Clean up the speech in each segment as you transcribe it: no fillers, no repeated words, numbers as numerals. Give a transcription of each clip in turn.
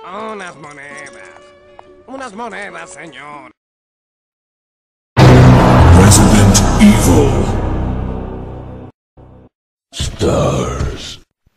Unas monedas. Unas monedas, señor. Resident Evil. Stars.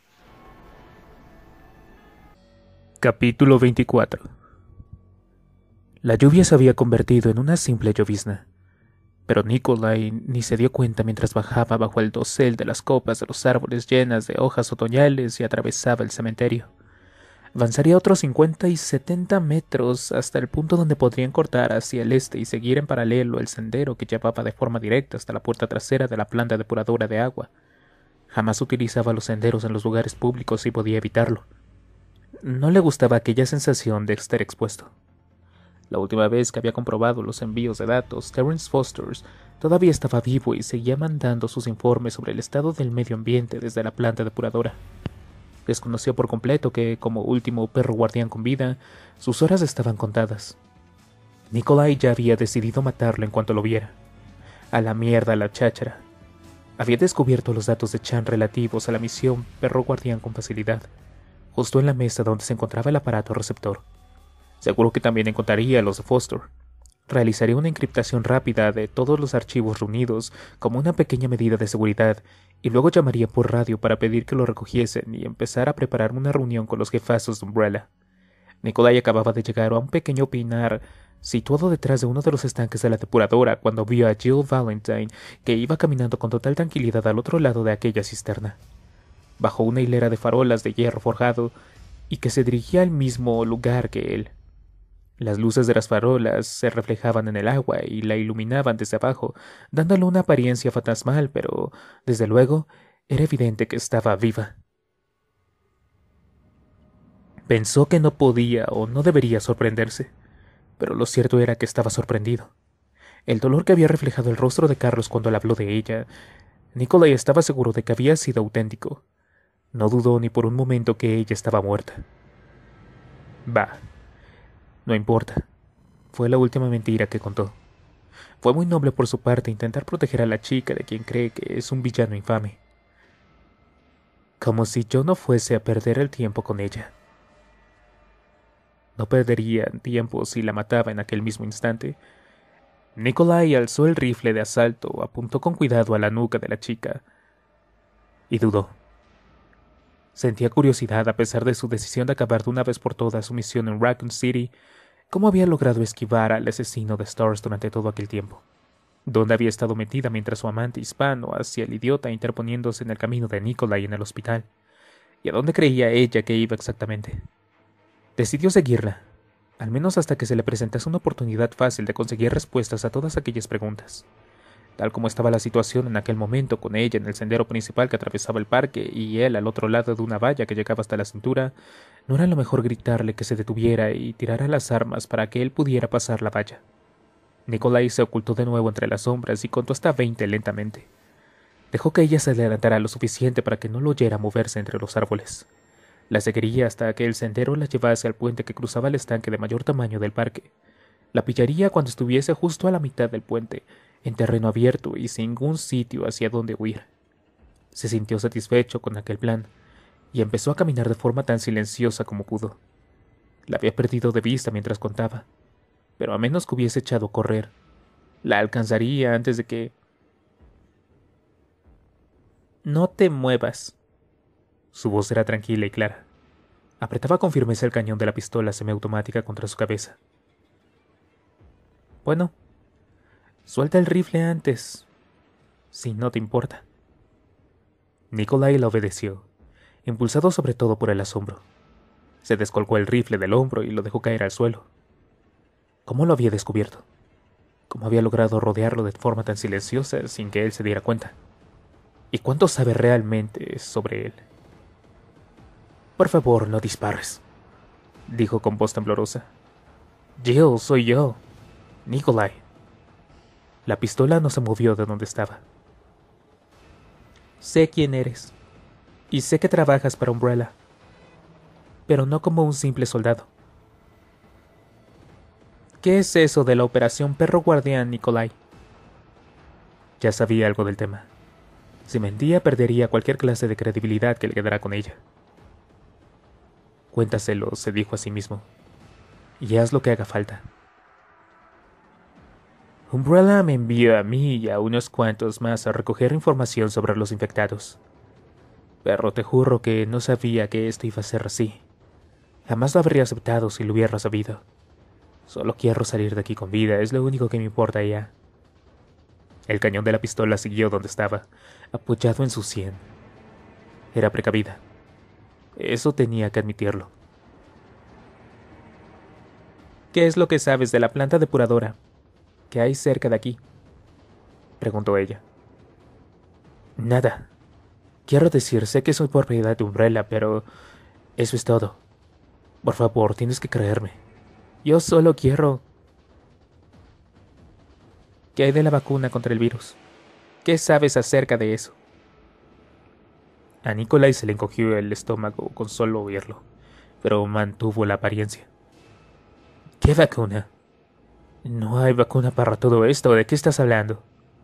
Capítulo 24. La lluvia se había convertido en una simple llovizna, pero Nikolai ni se dio cuenta mientras bajaba bajo el dosel de las copas de los árboles llenas de hojas otoñales y atravesaba el cementerio. Avanzaría otros 50 y 70 metros hasta el punto donde podrían cortar hacia el este y seguir en paralelo el sendero que llevaba de forma directa hasta la puerta trasera de la planta depuradora de agua. Jamás utilizaba los senderos en los lugares públicos si podía evitarlo. No le gustaba aquella sensación de estar expuesto. La última vez que había comprobado los envíos de datos, Terence Foster todavía estaba vivo y seguía mandando sus informes sobre el estado del medio ambiente desde la planta depuradora. Desconoció por completo que, como último perro guardián con vida, sus horas estaban contadas. Nikolai ya había decidido matarlo en cuanto lo viera. A la mierda la cháchara. Había descubierto los datos de Chan relativos a la misión perro guardián con facilidad, justo en la mesa donde se encontraba el aparato receptor. Seguro que también encontraría los de Foster. Realizaría una encriptación rápida de todos los archivos reunidos como una pequeña medida de seguridad y luego llamaría por radio para pedir que lo recogiesen y empezar a preparar una reunión con los jefazos de Umbrella. Nikolai acababa de llegar a un pequeño pinar situado detrás de uno de los estanques de la depuradora cuando vio a Jill Valentine, que iba caminando con total tranquilidad al otro lado de aquella cisterna, bajo una hilera de farolas de hierro forjado, y que se dirigía al mismo lugar que él. Las luces de las farolas se reflejaban en el agua y la iluminaban desde abajo, dándole una apariencia fantasmal, pero, desde luego, era evidente que estaba viva. Pensó que no podía o no debería sorprenderse, pero lo cierto era que estaba sorprendido. El dolor que había reflejado el rostro de Carlos cuando le habló de ella, Nikolai estaba seguro de que había sido auténtico. No dudó ni por un momento que ella estaba muerta. Bah. No importa. Fue la última mentira que contó. Fue muy noble por su parte intentar proteger a la chica de quien cree que es un villano infame. Como si yo no fuese a perder el tiempo con ella. No perdería tiempo si la mataba en aquel mismo instante. Nikolai alzó el rifle de asalto, apuntó con cuidado a la nuca de la chica y dudó. Sentía curiosidad a pesar de su decisión de acabar de una vez por todas su misión en Raccoon City. ¿Cómo había logrado esquivar al asesino de Stars durante todo aquel tiempo? ¿Dónde había estado metida mientras su amante hispano hacía el idiota interponiéndose en el camino de Nikolai en el hospital? ¿Y a dónde creía ella que iba exactamente? Decidió seguirla, al menos hasta que se le presentase una oportunidad fácil de conseguir respuestas a todas aquellas preguntas. Tal como estaba la situación en aquel momento, con ella en el sendero principal que atravesaba el parque y él al otro lado de una valla que llegaba hasta la cintura, no era lo mejor gritarle que se detuviera y tirara las armas para que él pudiera pasar la valla. Nikolai se ocultó de nuevo entre las sombras y contó hasta 20 lentamente. Dejó que ella se adelantara lo suficiente para que no lo oyera moverse entre los árboles. La seguiría hasta que el sendero la llevase al puente que cruzaba el estanque de mayor tamaño del parque. La pillaría cuando estuviese justo a la mitad del puente, en terreno abierto y sin ningún sitio hacia donde huir. Se sintió satisfecho con aquel plan, y empezó a caminar de forma tan silenciosa como pudo. La había perdido de vista mientras contaba, pero a menos que hubiese echado a correr, la alcanzaría antes de que... «No te muevas». Su voz era tranquila y clara. Apretaba con firmeza el cañón de la pistola semiautomática contra su cabeza. «Bueno, suelta el rifle antes, si no te importa». Nikolai la obedeció, impulsado sobre todo por el asombro. Se descolgó el rifle del hombro y lo dejó caer al suelo. ¿Cómo lo había descubierto? ¿Cómo había logrado rodearlo de forma tan silenciosa sin que él se diera cuenta? ¿Y cuánto sabe realmente sobre él? «Por favor, no dispares», dijo con voz temblorosa. «Jill, soy yo, Nikolai». La pistola no se movió de donde estaba. «Sé quién eres, y sé que trabajas para Umbrella, pero no como un simple soldado. ¿Qué es eso de la Operación Perro Guardián, Nikolai?» Ya sabía algo del tema. Si mentía, perdería cualquier clase de credibilidad que le quedara con ella. Cuéntaselo, se dijo a sí mismo, y haz lo que haga falta. Umbrella me envió a mí y a unos cuantos más a recoger información sobre los infectados. Pero te juro que no sabía que esto iba a ser así. Jamás lo habría aceptado si lo hubiera sabido. Solo quiero salir de aquí con vida, es lo único que me importa ya. El cañón de la pistola siguió donde estaba, apoyado en su sien. Era precavida. Eso tenía que admitirlo. ¿Qué es lo que sabes de la planta depuradora que hay cerca de aquí?, preguntó ella. Nada. Quiero decir, sé que soy propiedad de Umbrella, pero eso es todo. Por favor, tienes que creerme. Yo solo quiero... ¿Qué hay de la vacuna contra el virus? ¿Qué sabes acerca de eso? A Nikolai se le encogió el estómago con solo oírlo, pero mantuvo la apariencia. ¿Qué vacuna? No hay vacuna para todo esto, ¿de qué estás hablando?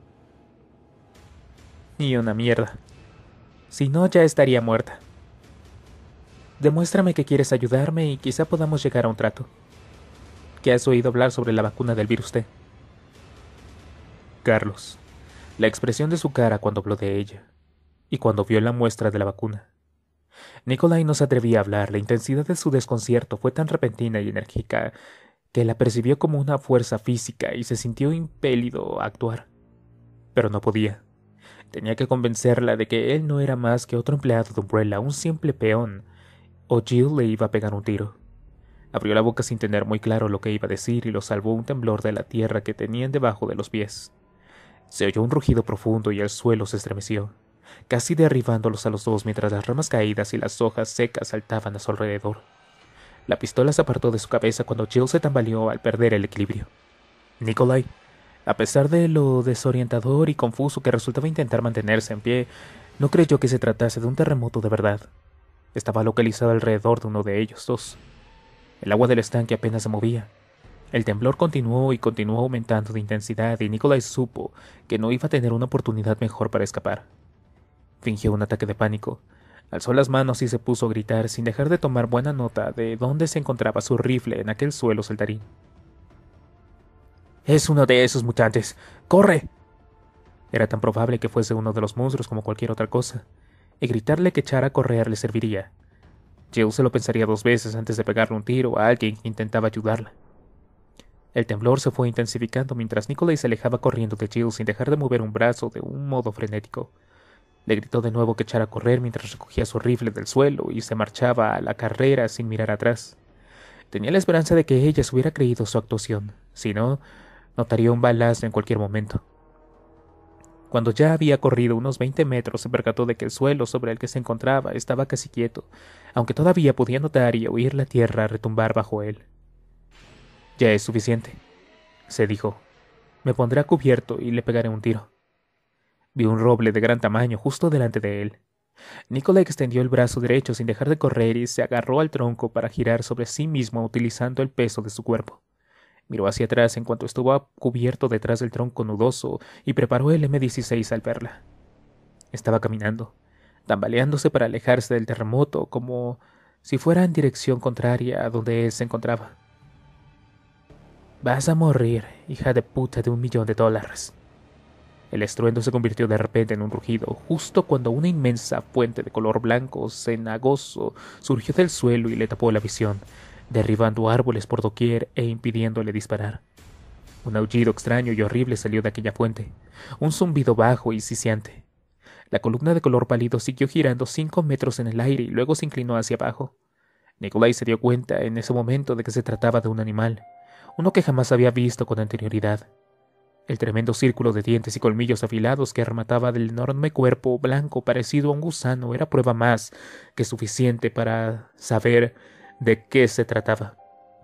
Ni una mierda. Si no, ya estaría muerta. Demuéstrame que quieres ayudarme y quizá podamos llegar a un trato. ¿Qué has oído hablar sobre la vacuna del virus T? Carlos. La expresión de su cara cuando habló de ella, y cuando vio la muestra de la vacuna. Nikolai no se atrevía a hablar, la intensidad de su desconcierto fue tan repentina y enérgica que la percibió como una fuerza física y se sintió impelido a actuar. Pero no podía. Tenía que convencerla de que él no era más que otro empleado de Umbrella, un simple peón, o Jill le iba a pegar un tiro. Abrió la boca sin tener muy claro lo que iba a decir y lo salvó un temblor de la tierra que tenían debajo de los pies. Se oyó un rugido profundo y el suelo se estremeció, casi derribándolos a los dos mientras las ramas caídas y las hojas secas saltaban a su alrededor. La pistola se apartó de su cabeza cuando Jill se tambaleó al perder el equilibrio. Nikolai, a pesar de lo desorientador y confuso que resultaba intentar mantenerse en pie, no creyó que se tratase de un terremoto de verdad. Estaba localizado alrededor de uno de ellos dos. El agua del estanque apenas se movía. El temblor continuó y continuó aumentando de intensidad y Nikolai supo que no iba a tener una oportunidad mejor para escapar. Fingió un ataque de pánico. Alzó las manos y se puso a gritar sin dejar de tomar buena nota de dónde se encontraba su rifle en aquel suelo saltarín. «Es uno de esos mutantes. ¡Corre!». Era tan probable que fuese uno de los monstruos como cualquier otra cosa, y gritarle que echara a correr le serviría. Jill se lo pensaría 2 veces antes de pegarle un tiro a alguien que intentaba ayudarla. El temblor se fue intensificando mientras Nikolai se alejaba corriendo de Jill sin dejar de mover un brazo de un modo frenético. Le gritó de nuevo que echara a correr mientras recogía su rifle del suelo y se marchaba a la carrera sin mirar atrás. Tenía la esperanza de que ella se hubiera creído su actuación, si no, notaría un balazo en cualquier momento. Cuando ya había corrido unos 20 metros, se percató de que el suelo sobre el que se encontraba estaba casi quieto, aunque todavía podía notar y oír la tierra retumbar bajo él. «Ya es suficiente», se dijo. «Me pondré a cubierto y le pegaré un tiro». Vio un roble de gran tamaño justo delante de él. Nikolai extendió el brazo derecho sin dejar de correr y se agarró al tronco para girar sobre sí mismo utilizando el peso de su cuerpo. Miró hacia atrás en cuanto estuvo cubierto detrás del tronco nudoso y preparó el M16 al verla. Estaba caminando, tambaleándose para alejarse del terremoto como si fuera en dirección contraria a donde él se encontraba. «Vas a morir, hija de puta de $1.000.000. El estruendo se convirtió de repente en un rugido, justo cuando una inmensa fuente de color blanco cenagoso surgió del suelo y le tapó la visión, derribando árboles por doquier e impidiéndole disparar. Un aullido extraño y horrible salió de aquella fuente, un zumbido bajo y siseante. La columna de color pálido siguió girando 5 metros en el aire y luego se inclinó hacia abajo. Nikolai se dio cuenta en ese momento de que se trataba de un animal, uno que jamás había visto con anterioridad. El tremendo círculo de dientes y colmillos afilados que remataba del enorme cuerpo blanco parecido a un gusano era prueba más que suficiente para saber de qué se trataba.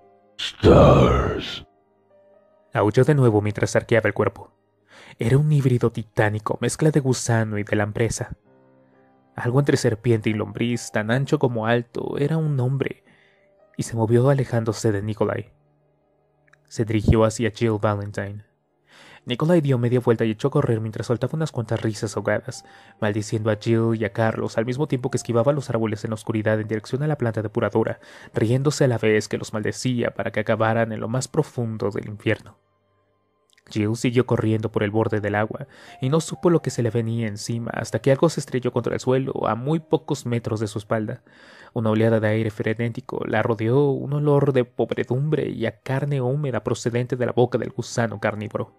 Stars. Aulló de nuevo mientras arqueaba el cuerpo. Era un híbrido titánico, mezcla de gusano y de lampresa. Algo entre serpiente y lombriz, tan ancho como alto, era un hombre, y se movió alejándose de Nikolai. Se dirigió hacia Jill Valentine. Nikolai dio media vuelta y echó a correr mientras soltaba unas cuantas risas ahogadas, maldiciendo a Jill y a Carlos al mismo tiempo que esquivaba los árboles en la oscuridad en dirección a la planta depuradora, riéndose a la vez que los maldecía para que acabaran en lo más profundo del infierno. Jill siguió corriendo por el borde del agua y no supo lo que se le venía encima hasta que algo se estrelló contra el suelo a muy pocos metros de su espalda. Una oleada de aire frenético la rodeó, un olor de podredumbre y a carne húmeda procedente de la boca del gusano carnívoro.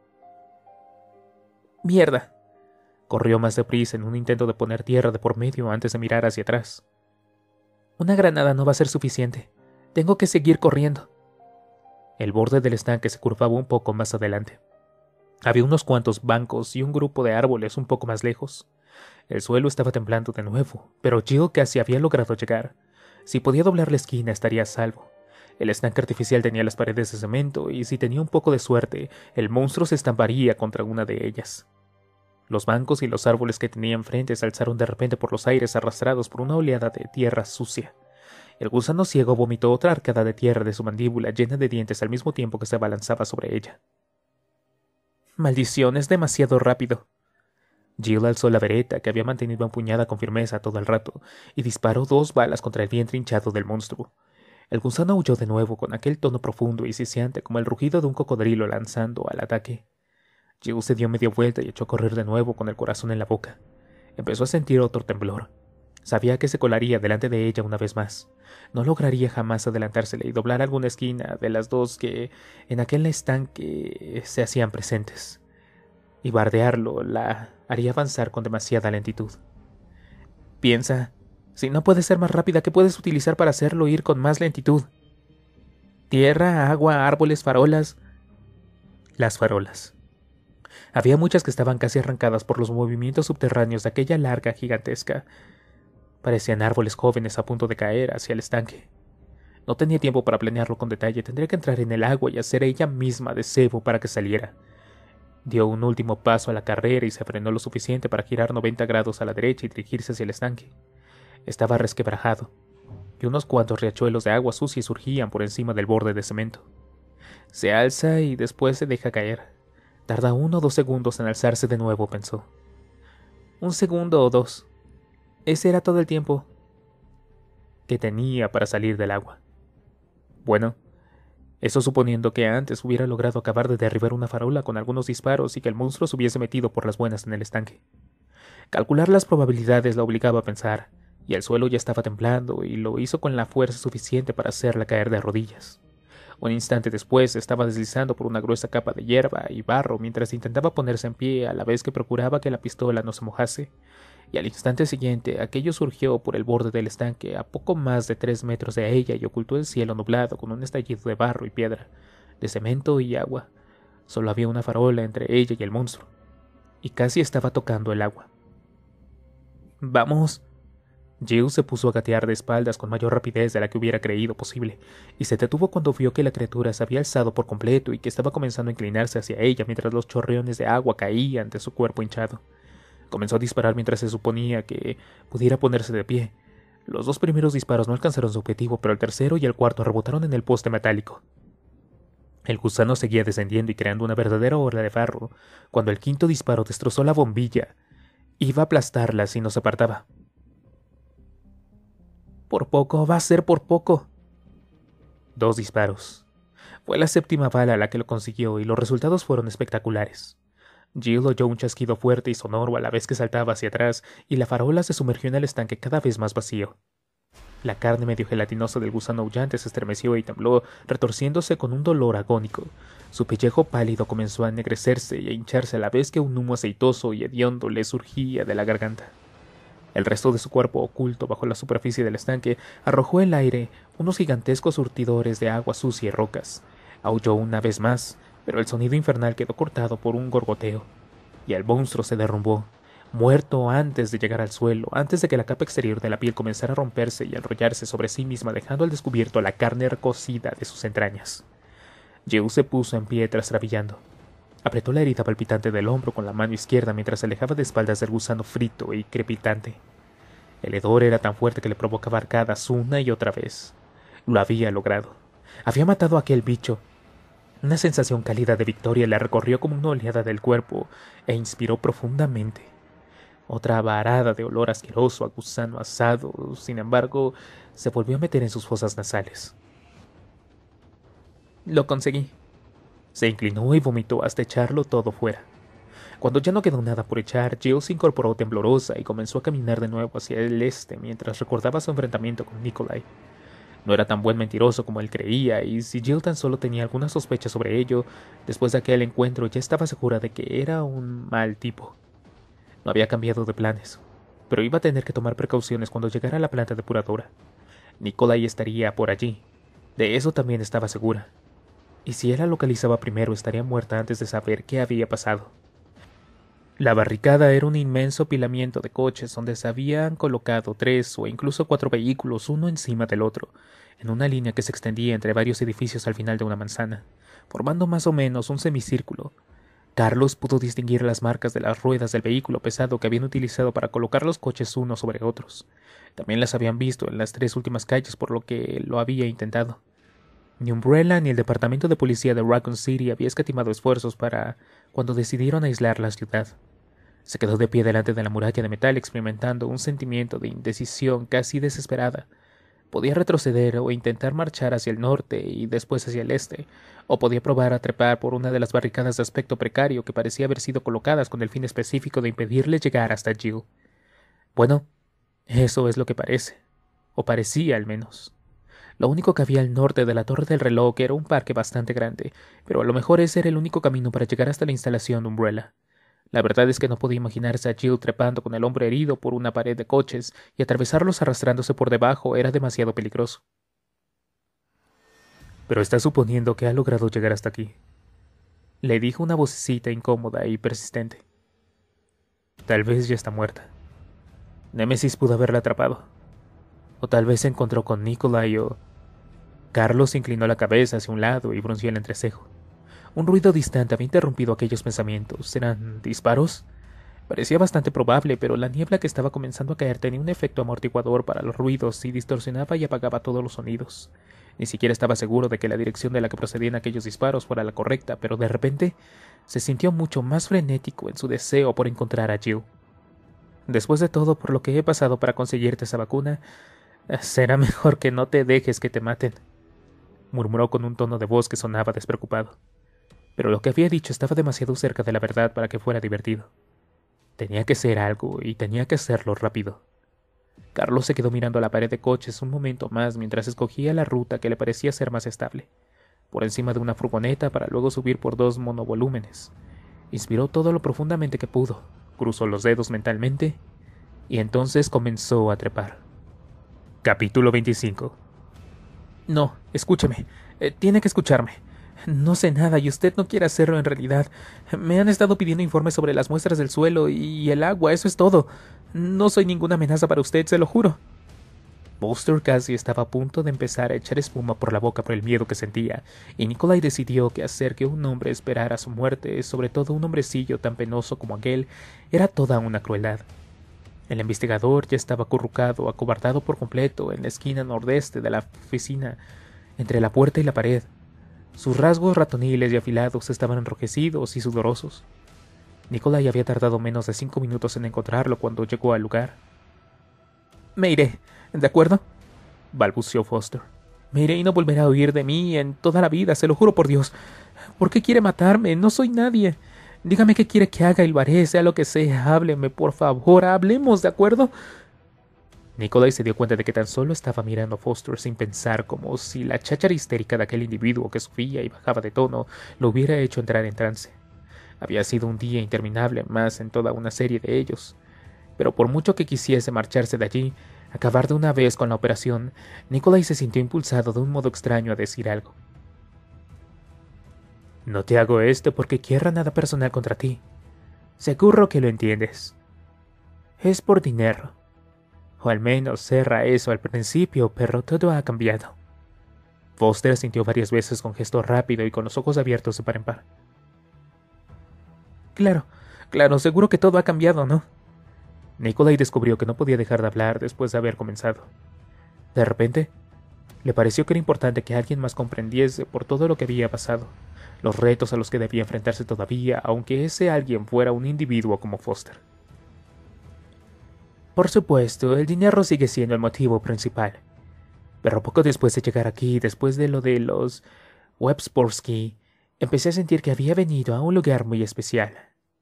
¡Mierda! Corrió más deprisa en un intento de poner tierra de por medio antes de mirar hacia atrás. Una granada no va a ser suficiente. Tengo que seguir corriendo. El borde del estanque se curvaba un poco más adelante. Había unos cuantos bancos y un grupo de árboles un poco más lejos. El suelo estaba temblando de nuevo, pero Jill casi había logrado llegar. Si podía doblar la esquina estaría a salvo. El estanque artificial tenía las paredes de cemento y si tenía un poco de suerte, el monstruo se estamparía contra una de ellas. Los bancos y los árboles que tenía enfrente se alzaron de repente por los aires arrastrados por una oleada de tierra sucia. El gusano ciego vomitó otra arcada de tierra de su mandíbula llena de dientes al mismo tiempo que se abalanzaba sobre ella. «Maldición, es demasiado rápido». Jill alzó la vereta que había mantenido empuñada con firmeza todo el rato y disparó 2 balas contra el vientre hinchado del monstruo. El gusano aulló de nuevo con aquel tono profundo y siseante como el rugido de un cocodrilo lanzando al ataque. Jill se dio media vuelta y echó a correr de nuevo con el corazón en la boca. Empezó a sentir otro temblor. Sabía que se colaría delante de ella una vez más. No lograría jamás adelantársele y doblar alguna esquina de las dos que en aquel estanque se hacían presentes. Y bardearlo la haría avanzar con demasiada lentitud. Piensa, si no puedes ser más rápida, ¿qué puedes utilizar para hacerlo ir con más lentitud? Tierra, agua, árboles, farolas. Las farolas. Había muchas que estaban casi arrancadas por los movimientos subterráneos de aquella larga gigantesca. Parecían árboles jóvenes a punto de caer hacia el estanque. No tenía tiempo para planearlo con detalle, tendría que entrar en el agua y hacer ella misma de cebo para que saliera. Dio un último paso a la carrera y se frenó lo suficiente para girar 90 grados a la derecha y dirigirse hacia el estanque. Estaba resquebrajado, y unos cuantos riachuelos de agua sucia surgían por encima del borde de cemento. Se alza y después se deja caer. Tarda 1 o 2 segundos en alzarse de nuevo, pensó. 1 segundo o 2. Ese era todo el tiempo que tenía para salir del agua. Bueno, eso suponiendo que antes hubiera logrado acabar de derribar una farola con algunos disparos y que el monstruo se hubiese metido por las buenas en el estanque. Calcular las probabilidades la obligaba a pensar, y el suelo ya estaba temblando y lo hizo con la fuerza suficiente para hacerla caer de rodillas. Un instante después estaba deslizando por una gruesa capa de hierba y barro mientras intentaba ponerse en pie a la vez que procuraba que la pistola no se mojase, y al instante siguiente aquello surgió por el borde del estanque a poco más de 3 metros de ella y ocultó el cielo nublado con un estallido de barro y piedra, de cemento y agua. Solo había una farola entre ella y el monstruo, y casi estaba tocando el agua. «¡Vamos!». Jill se puso a gatear de espaldas con mayor rapidez de la que hubiera creído posible, y se detuvo cuando vio que la criatura se había alzado por completo y que estaba comenzando a inclinarse hacia ella mientras los chorreones de agua caían de su cuerpo hinchado. Comenzó a disparar mientras se suponía que pudiera ponerse de pie. Los 2 primeros disparos no alcanzaron su objetivo, pero el tercero y el cuarto rebotaron en el poste metálico. El gusano seguía descendiendo y creando una verdadera ola de barro, cuando el 5.º disparo destrozó la bombilla. Iba a aplastarla si no se apartaba. «Por poco, va a ser por poco». 2 disparos. Fue la 7ª bala la que lo consiguió y los resultados fueron espectaculares. Jill oyó un chasquido fuerte y sonoro a la vez que saltaba hacia atrás y la farola se sumergió en el estanque cada vez más vacío. La carne medio gelatinosa del gusano aullante se estremeció y tembló, retorciéndose con un dolor agónico. Su pellejo pálido comenzó a ennegrecerse y a hincharse a la vez que un humo aceitoso y hediondo le surgía de la garganta. El resto de su cuerpo, oculto bajo la superficie del estanque, arrojó al aire unos gigantescos surtidores de agua sucia y rocas. Aulló una vez más, pero el sonido infernal quedó cortado por un gorgoteo, y el monstruo se derrumbó, muerto antes de llegar al suelo, antes de que la capa exterior de la piel comenzara a romperse y a enrollarse sobre sí misma, dejando al descubierto la carne recocida de sus entrañas. Jill se puso en pie trastabillando. Apretó la herida palpitante del hombro con la mano izquierda mientras se alejaba de espaldas del gusano frito y crepitante. El hedor era tan fuerte que le provocaba arcadas una y otra vez. Lo había logrado. Había matado a aquel bicho. Una sensación cálida de victoria la recorrió como una oleada del cuerpo e inspiró profundamente. Otra varada de olor asqueroso a gusano asado, sin embargo, se volvió a meter en sus fosas nasales. Lo conseguí. Se inclinó y vomitó hasta echarlo todo fuera. Cuando ya no quedó nada por echar, Jill se incorporó temblorosa y comenzó a caminar de nuevo hacia el este mientras recordaba su enfrentamiento con Nikolai. No era tan buen mentiroso como él creía, y si Jill tan solo tenía alguna sospecha sobre ello, después de aquel encuentro ya estaba segura de que era un mal tipo. No había cambiado de planes, pero iba a tener que tomar precauciones cuando llegara a la planta depuradora. Nikolai estaría por allí. De eso también estaba segura. Y si él la localizaba primero, estaría muerta antes de saber qué había pasado. La barricada era un inmenso apilamiento de coches donde se habían colocado 3 o incluso 4 vehículos uno encima del otro, en una línea que se extendía entre varios edificios al final de una manzana, formando más o menos un semicírculo. Carlos pudo distinguir las marcas de las ruedas del vehículo pesado que habían utilizado para colocar los coches unos sobre otros. También las habían visto en las 3 últimas calles, por lo que lo había intentado. Ni Umbrella ni el departamento de policía de Raccoon City había escatimado esfuerzos para cuando decidieron aislar la ciudad. Se quedó de pie delante de la muralla de metal experimentando un sentimiento de indecisión casi desesperada. Podía retroceder o intentar marchar hacia el norte y después hacia el este, o podía probar a trepar por una de las barricadas de aspecto precario que parecía haber sido colocadas con el fin específico de impedirle llegar hasta Jill. Bueno, eso es lo que parece, o parecía al menos. Lo único que había al norte de la Torre del Reloj era un parque bastante grande, pero a lo mejor ese era el único camino para llegar hasta la instalación de Umbrella. La verdad es que no podía imaginarse a Jill trepando con el hombro herido por una pared de coches y atravesarlos arrastrándose por debajo era demasiado peligroso. Pero está suponiendo que ha logrado llegar hasta aquí, le dijo una vocecita incómoda y persistente. Tal vez ya está muerta. Némesis pudo haberla atrapado. O tal vez se encontró con Nikolai o... Carlos inclinó la cabeza hacia un lado y frunció el entrecejo. Un ruido distante había interrumpido aquellos pensamientos. ¿Eran disparos? Parecía bastante probable, pero la niebla que estaba comenzando a caer tenía un efecto amortiguador para los ruidos y distorsionaba y apagaba todos los sonidos. Ni siquiera estaba seguro de que la dirección de la que procedían aquellos disparos fuera la correcta, pero de repente se sintió mucho más frenético en su deseo por encontrar a Jill. Después de todo por lo que he pasado para conseguirte esa vacuna, será mejor que no te dejes que te maten, murmuró con un tono de voz que sonaba despreocupado. Pero lo que había dicho estaba demasiado cerca de la verdad para que fuera divertido. Tenía que ser algo y tenía que hacerlo rápido. Carlos se quedó mirando a la pared de coches un momento más mientras escogía la ruta que le parecía ser más estable, por encima de una furgoneta para luego subir por 2 monovolúmenes. Inspiró todo lo profundamente que pudo, cruzó los dedos mentalmente y entonces comenzó a trepar. Capítulo 25. No, escúcheme. Tiene que escucharme. No sé nada y usted no quiere hacerlo en realidad. Me han estado pidiendo informes sobre las muestras del suelo y el agua, eso es todo. No soy ninguna amenaza para usted, se lo juro. Buster casi estaba a punto de empezar a echar espuma por la boca por el miedo que sentía, y Nikolai decidió que hacer que un hombre esperara su muerte, sobre todo un hombrecillo tan penoso como aquel, era toda una crueldad. El investigador ya estaba acurrucado, acobardado por completo, en la esquina nordeste de la oficina, entre la puerta y la pared. Sus rasgos ratoniles y afilados estaban enrojecidos y sudorosos. Nikolai había tardado menos de 5 minutos en encontrarlo cuando llegó al lugar. «Me iré, ¿de acuerdo?», balbuceó Foster. «Me iré y no volverá a oír de mí en toda la vida, se lo juro por Dios. ¿Por qué quiere matarme? No soy nadie. Dígame qué quiere que haga y lo haré, sea lo que sea. Hábleme, por favor, hablemos, ¿de acuerdo?». Nikolai se dio cuenta de que tan solo estaba mirando a Foster sin pensar, como si la cháchara histérica de aquel individuo que subía y bajaba de tono lo hubiera hecho entrar en trance. Había sido un día interminable más en toda una serie de ellos. Pero por mucho que quisiese marcharse de allí, acabar de una vez con la operación, Nikolai se sintió impulsado de un modo extraño a decir algo. «No te hago esto porque quiera nada personal contra ti. Seguro que lo entiendes. Es por dinero. O al menos era eso al principio, pero todo ha cambiado». Foster asintió varias veces con gesto rápido y con los ojos abiertos de par en par. Claro, seguro que todo ha cambiado, ¿no? Nikolai descubrió que no podía dejar de hablar después de haber comenzado. De repente, Le pareció que era importante que alguien más comprendiese por todo lo que había pasado, los retos a los que debía enfrentarse todavía, aunque ese alguien fuera un individuo como Foster. Por supuesto, el dinero sigue siendo el motivo principal. Pero poco después de llegar aquí, después de lo de los Websporsky, empecé a sentir que había venido a un lugar muy especial.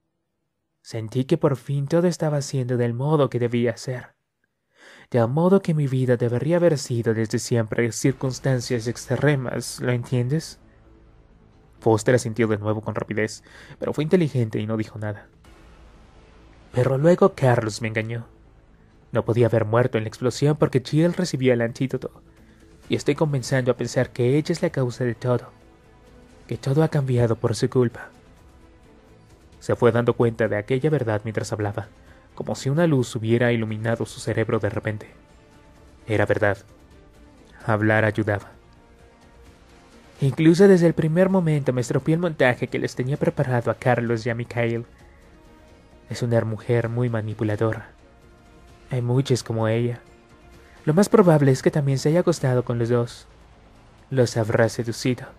Sentí que por fin todo estaba siendo del modo que debía ser. Del modo que mi vida debería haber sido desde siempre, circunstancias extremas, ¿lo entiendes? Foster asintió de nuevo con rapidez, pero fue inteligente y no dijo nada. Pero luego Carlos me engañó. No podía haber muerto en la explosión porque Jill recibía el antídoto, y estoy comenzando a pensar que ella es la causa de todo, que todo ha cambiado por su culpa. Se fue dando cuenta de aquella verdad mientras hablaba, como si una luz hubiera iluminado su cerebro de repente. Era verdad. Hablar ayudaba. Incluso desde el primer momento me estropeó el montaje que les tenía preparado a Carlos y a Mikhail. Es una mujer muy manipuladora. Hay muchas como ella. Lo más probable es que también se haya acostado con los dos. Los habrá seducido.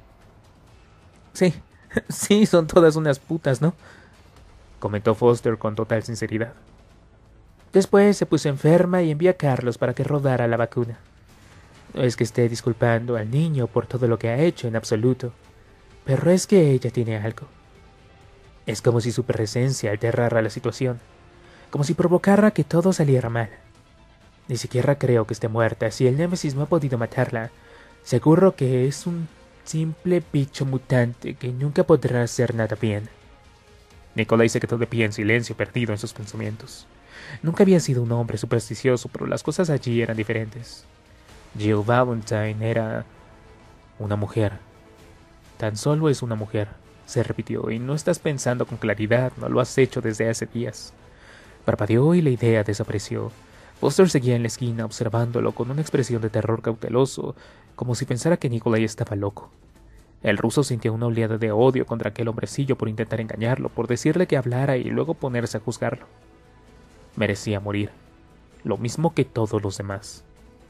Sí, sí, son todas unas putas, ¿no? Comentó Foster con total sinceridad. Después se puso enferma y envió a Carlos para que rodara la vacuna. No es que esté disculpando al niño por todo lo que ha hecho en absoluto, pero es que ella tiene algo. Es como si su presencia alterara la situación, como si provocara que todo saliera mal. Ni siquiera creo que esté muerta. Si el Némesis no ha podido matarla, seguro que es un simple bicho mutante que nunca podrá hacer nada bien. Nikolai se quedó de pie en silencio, perdido en sus pensamientos. Nunca había sido un hombre supersticioso, pero las cosas allí eran diferentes. Jill Valentine era una mujer. Tan solo es una mujer, se repitió, y no estás pensando con claridad, no lo has hecho desde hace días. Parpadeó y la idea desapareció. Foster seguía en la esquina observándolo con una expresión de terror cauteloso, como si pensara que Nikolai estaba loco. El ruso sintió una oleada de odio contra aquel hombrecillo por intentar engañarlo, por decirle que hablara y luego ponerse a juzgarlo. Merecía morir, lo mismo que todos los demás.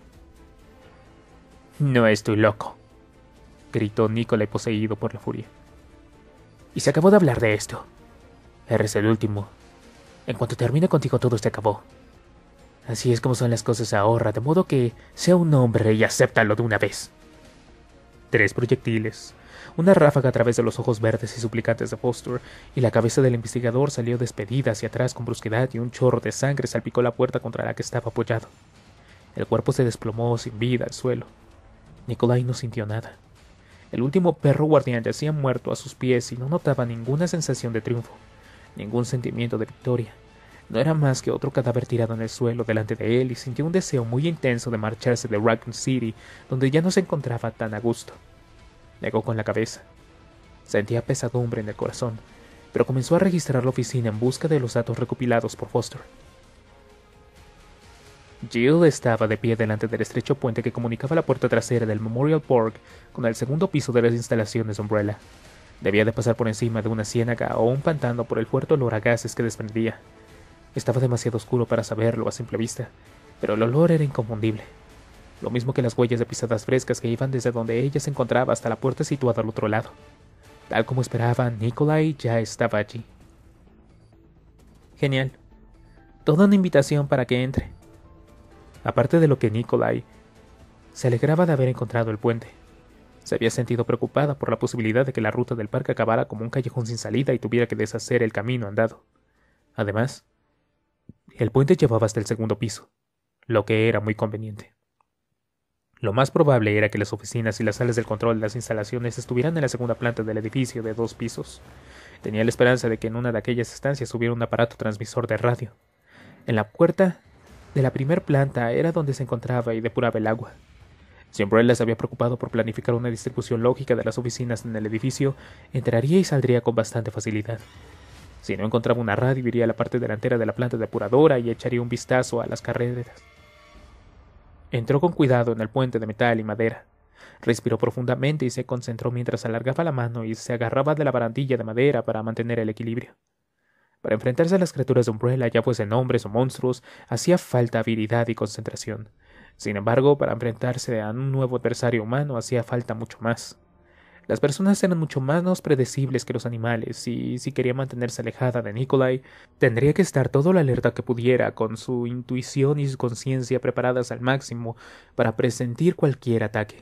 No estoy loco, gritó Nikolai poseído por la furia. Y se acabó de hablar de esto. Eres el último. En cuanto termine contigo todo se acabó. Así es como son las cosas ahora, de modo que sea un hombre y acéptalo de una vez. 3 proyectiles, una ráfaga a través de los ojos verdes y suplicantes de Foster, y la cabeza del investigador salió despedida hacia atrás con brusquedad y un chorro de sangre salpicó la puerta contra la que estaba apoyado. El cuerpo se desplomó sin vida al suelo. Nikolai no sintió nada. El último perro guardián yacía muerto a sus pies y no notaba ninguna sensación de triunfo, ningún sentimiento de victoria. No era más que otro cadáver tirado en el suelo delante de él y sintió un deseo muy intenso de marcharse de Raccoon City, donde ya no se encontraba tan a gusto. Negó con la cabeza. Sentía pesadumbre en el corazón, pero comenzó a registrar la oficina en busca de los datos recopilados por Foster. Jill estaba de pie delante del estrecho puente que comunicaba la puerta trasera del Memorial Park con el segundo piso de las instalaciones de Umbrella. Debía de pasar por encima de una ciénaga o un pantano por el fuerte olor a gases que desprendía. Estaba demasiado oscuro para saberlo a simple vista, pero el olor era inconfundible. Lo mismo que las huellas de pisadas frescas que iban desde donde ella se encontraba hasta la puerta situada al otro lado. Tal como esperaba, Nikolai ya estaba allí. Genial. Toda una invitación para que entre. Aparte de lo que Nikolai se alegraba de haber encontrado el puente, se había sentido preocupada por la posibilidad de que la ruta del parque acabara como un callejón sin salida y tuviera que deshacer el camino andado. Además, el puente llevaba hasta el segundo piso, lo que era muy conveniente. Lo más probable era que las oficinas y las salas del control de las instalaciones estuvieran en la segunda planta del edificio de 2 pisos. Tenía la esperanza de que en una de aquellas estancias hubiera un aparato transmisor de radio. En la puerta de la primer planta era donde se encontraba y depuraba el agua. Si Umbrella se había preocupado por planificar una distribución lógica de las oficinas en el edificio, entraría y saldría con bastante facilidad. Si no encontraba una radio, iría a la parte delantera de la planta depuradora y echaría un vistazo a las carreteras. Entró con cuidado en el puente de metal y madera. Respiró profundamente y se concentró mientras alargaba la mano y se agarraba de la barandilla de madera para mantener el equilibrio. Para enfrentarse a las criaturas de Umbrella, ya fuesen hombres o monstruos, hacía falta habilidad y concentración. Sin embargo, para enfrentarse a un nuevo adversario humano hacía falta mucho más. Las personas eran mucho menos predecibles que los animales, y si quería mantenerse alejada de Nikolai, tendría que estar todo lo alerta que pudiera, con su intuición y su conciencia preparadas al máximo para presentir cualquier ataque.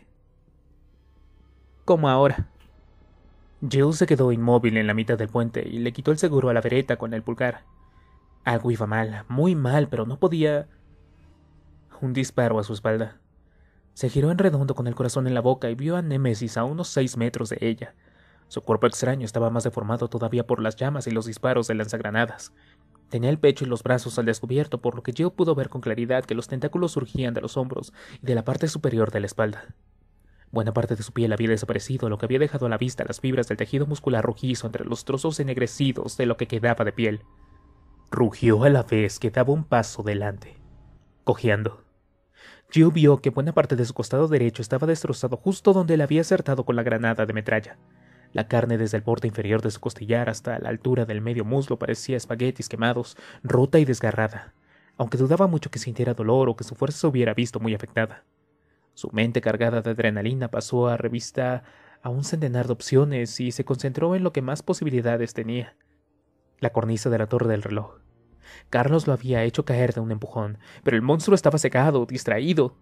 Como ahora. Jill se quedó inmóvil en la mitad del puente y le quitó el seguro a la vereta con el pulgar. Algo iba mal, muy mal, pero no podía... Un disparo a su espalda. Se giró en redondo con el corazón en la boca y vio a Némesis a unos 6 metros de ella. Su cuerpo extraño estaba más deformado todavía por las llamas y los disparos de lanzagranadas. Tenía el pecho y los brazos al descubierto, por lo que Jill pudo ver con claridad que los tentáculos surgían de los hombros y de la parte superior de la espalda. Buena parte de su piel había desaparecido, lo que había dejado a la vista las fibras del tejido muscular rojizo entre los trozos ennegrecidos de lo que quedaba de piel. Rugió a la vez que daba un paso delante, cojeando. Jill vio que buena parte de su costado derecho estaba destrozado justo donde le había acertado con la granada de metralla. La carne desde el borde inferior de su costillar hasta la altura del medio muslo parecía espaguetis quemados, rota y desgarrada, aunque dudaba mucho que sintiera dolor o que su fuerza se hubiera visto muy afectada. Su mente cargada de adrenalina pasó a revista a un centenar de opciones y se concentró en lo que más posibilidades tenía: la cornisa de la torre del reloj. Carlos lo había hecho caer de un empujón, pero el monstruo estaba cegado, distraído.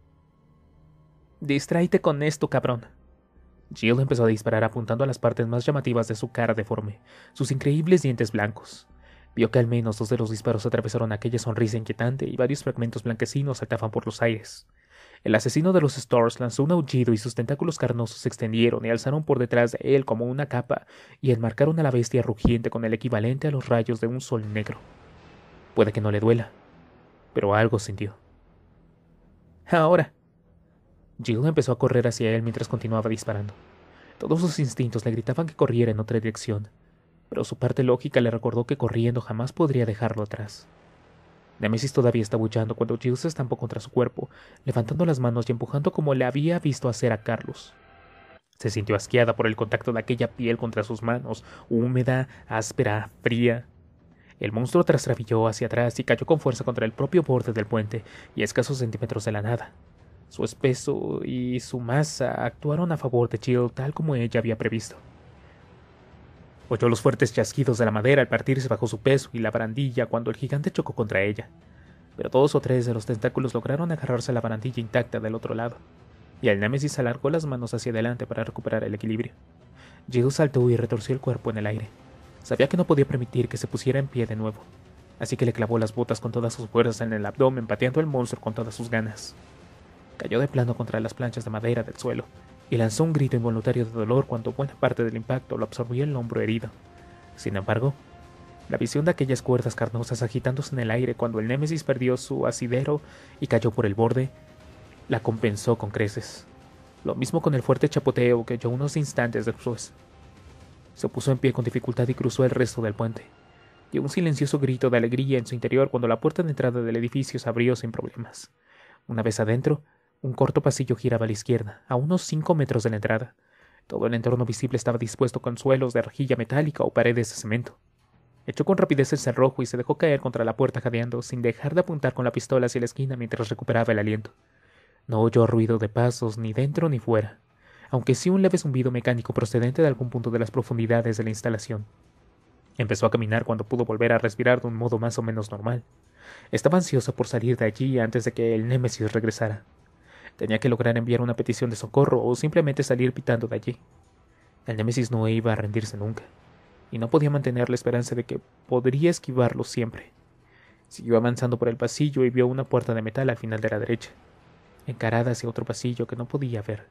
«Distráete con esto, cabrón». Jill empezó a disparar apuntando a las partes más llamativas de su cara deforme, sus increíbles dientes blancos. Vio que al menos 2 de los disparos atravesaron aquella sonrisa inquietante y varios fragmentos blanquecinos saltaban por los aires. El asesino de los Stars lanzó un aullido y sus tentáculos carnosos se extendieron y alzaron por detrás de él como una capa y enmarcaron a la bestia rugiente con el equivalente a los rayos de un sol negro. Puede que no le duela, pero algo sintió. Ahora. Jill empezó a correr hacia él mientras continuaba disparando. Todos sus instintos le gritaban que corriera en otra dirección, pero su parte lógica le recordó que corriendo jamás podría dejarlo atrás. Némesis todavía estaba huyendo cuando Jill se estampó contra su cuerpo, levantando las manos y empujando como le había visto hacer a Carlos. Se sintió asqueada por el contacto de aquella piel contra sus manos, húmeda, áspera, fría. El monstruo trastabilló hacia atrás y cayó con fuerza contra el propio borde del puente y a escasos centímetros de la nada. Su espeso y su masa actuaron a favor de Jill tal como ella había previsto. Oyó los fuertes chasquidos de la madera al partirse bajo su peso y la barandilla cuando el gigante chocó contra ella, pero 2 o 3 de los tentáculos lograron agarrarse a la barandilla intacta del otro lado, y el Némesis alargó las manos hacia adelante para recuperar el equilibrio. Jill saltó y retorció el cuerpo en el aire. Sabía que no podía permitir que se pusiera en pie de nuevo, así que le clavó las botas con todas sus fuerzas en el abdomen, pateando al monstruo con todas sus ganas. Cayó de plano contra las planchas de madera del suelo, y lanzó un grito involuntario de dolor cuando buena parte del impacto lo absorbió el hombro herido. Sin embargo, la visión de aquellas cuerdas carnosas agitándose en el aire cuando el Némesis perdió su asidero y cayó por el borde, la compensó con creces. Lo mismo con el fuerte chapoteo que oyó unos instantes después. Se puso en pie con dificultad y cruzó el resto del puente. Dio un silencioso grito de alegría en su interior cuando la puerta de entrada del edificio se abrió sin problemas. Una vez adentro, un corto pasillo giraba a la izquierda, a unos 5 metros de la entrada. Todo el entorno visible estaba dispuesto con suelos de arcilla metálica o paredes de cemento. Echó con rapidez el cerrojo y se dejó caer contra la puerta jadeando, sin dejar de apuntar con la pistola hacia la esquina mientras recuperaba el aliento. No oyó ruido de pasos ni dentro ni fuera, aunque sí un leve zumbido mecánico procedente de algún punto de las profundidades de la instalación. Empezó a caminar cuando pudo volver a respirar de un modo más o menos normal. Estaba ansiosa por salir de allí antes de que el Némesis regresara. Tenía que lograr enviar una petición de socorro o simplemente salir pitando de allí. El Némesis no iba a rendirse nunca, y no podía mantener la esperanza de que podría esquivarlo siempre. Siguió avanzando por el pasillo y vio una puerta de metal al final de la derecha, encarada hacia otro pasillo que no podía ver.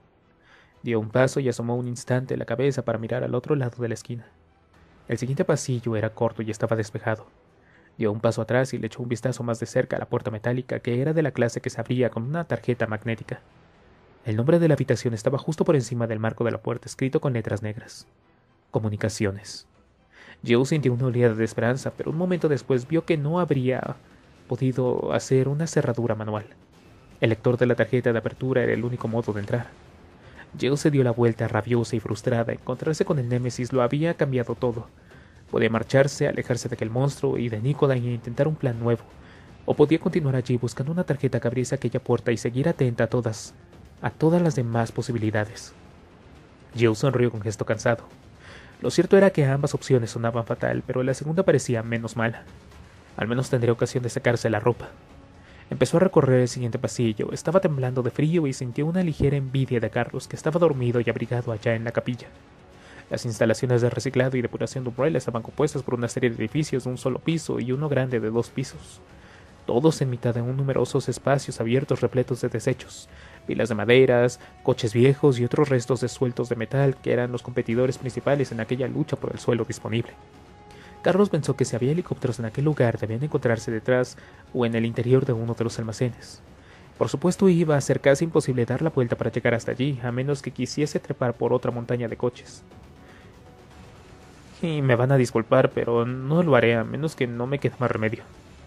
Dio un paso y asomó un instante la cabeza para mirar al otro lado de la esquina. El siguiente pasillo era corto y estaba despejado. Dio un paso atrás y le echó un vistazo más de cerca a la puerta metálica, que era de la clase que se abría con una tarjeta magnética. El nombre de la habitación estaba justo por encima del marco de la puerta, escrito con letras negras. Comunicaciones. Jill sintió una oleada de esperanza, pero un momento después vio que no habría podido hacer una cerradura manual. El lector de la tarjeta de apertura era el único modo de entrar. Jill se dio la vuelta rabiosa y frustrada. Encontrarse con el Némesis lo había cambiado todo. Podía marcharse, alejarse de aquel monstruo y de Nikolai e intentar un plan nuevo, o podía continuar allí buscando una tarjeta que abriese aquella puerta y seguir atenta a todas las demás posibilidades. Jill sonrió con gesto cansado. Lo cierto era que ambas opciones sonaban fatal, pero la segunda parecía menos mala. Al menos tendría ocasión de sacarse la ropa. Empezó a recorrer el siguiente pasillo. Estaba temblando de frío y sintió una ligera envidia de Carlos, que estaba dormido y abrigado allá en la capilla. Las instalaciones de reciclado y depuración de Umbrella estaban compuestas por una serie de edificios de un solo piso y uno grande de 2 pisos. Todos en mitad de numerosos espacios abiertos repletos de desechos, pilas de maderas, coches viejos y otros restos de sueltos de metal que eran los competidores principales en aquella lucha por el suelo disponible. Carlos pensó que si había helicópteros en aquel lugar debían encontrarse detrás o en el interior de uno de los almacenes. Por supuesto iba a ser casi imposible dar la vuelta para llegar hasta allí, a menos que quisiese trepar por otra montaña de coches. Y me van a disculpar, pero no lo haré a menos que no me quede más remedio.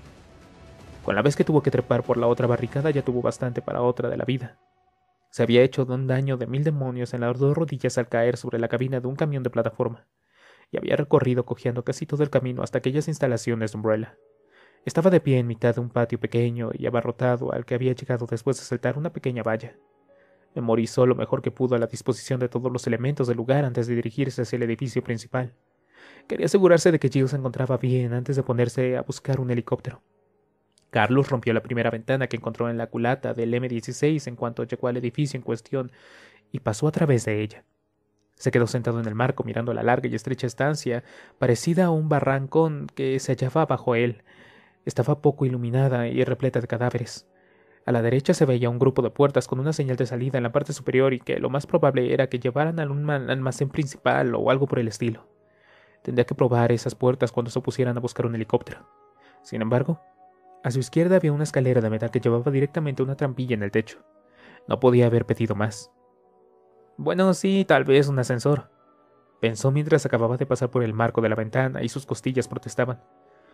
Con la vez que tuvo que trepar por la otra barricada ya tuvo bastante para otra de la vida. Se había hecho un daño de 1000 demonios en las 2 rodillas al caer sobre la cabina de un camión de plataforma, y había recorrido cojeando casi todo el camino hasta aquellas instalaciones de Umbrella. Estaba de pie en mitad de un patio pequeño y abarrotado al que había llegado después de saltar una pequeña valla. Memorizó lo mejor que pudo a la disposición de todos los elementos del lugar antes de dirigirse hacia el edificio principal. Quería asegurarse de que Jill se encontraba bien antes de ponerse a buscar un helicóptero. Carlos rompió la primera ventana que encontró en la culata del M16 en cuanto llegó al edificio en cuestión y pasó a través de ella. Se quedó sentado en el marco mirando la larga y estrecha estancia, parecida a un barrancón que se hallaba bajo él. Estaba poco iluminada y repleta de cadáveres. A la derecha se veía un grupo de puertas con una señal de salida en la parte superior y que lo más probable era que llevaran a un almacén principal o algo por el estilo. Tendría que probar esas puertas cuando se pusieran a buscar un helicóptero. Sin embargo, a su izquierda había una escalera de metal que llevaba directamente a una trampilla en el techo. No podía haber pedido más. Bueno, sí, tal vez un ascensor, pensó mientras acababa de pasar por el marco de la ventana y sus costillas protestaban.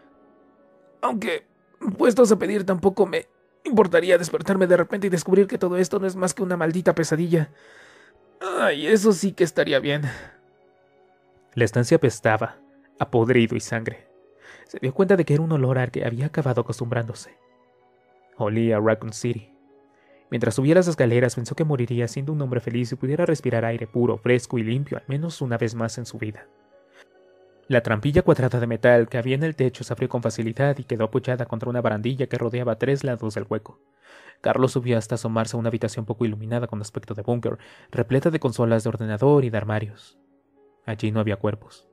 Aunque, puestos a pedir, tampoco me importaría despertarme de repente y descubrir que todo esto no es más que una maldita pesadilla. Ay, eso sí que estaría bien. La estancia apestaba a podrido y sangre. Se dio cuenta de que era un olor al que había acabado acostumbrándose. Olía a Raccoon City. Mientras subía las escaleras pensó que moriría siendo un hombre feliz si pudiera respirar aire puro, fresco y limpio al menos una vez más en su vida. La trampilla cuadrada de metal que había en el techo se abrió con facilidad y quedó apoyada contra una barandilla que rodeaba 3 lados del hueco. Carlos subió hasta asomarse a una habitación poco iluminada con aspecto de búnker, repleta de consolas de ordenador y de armarios. Allí no había cuerpos.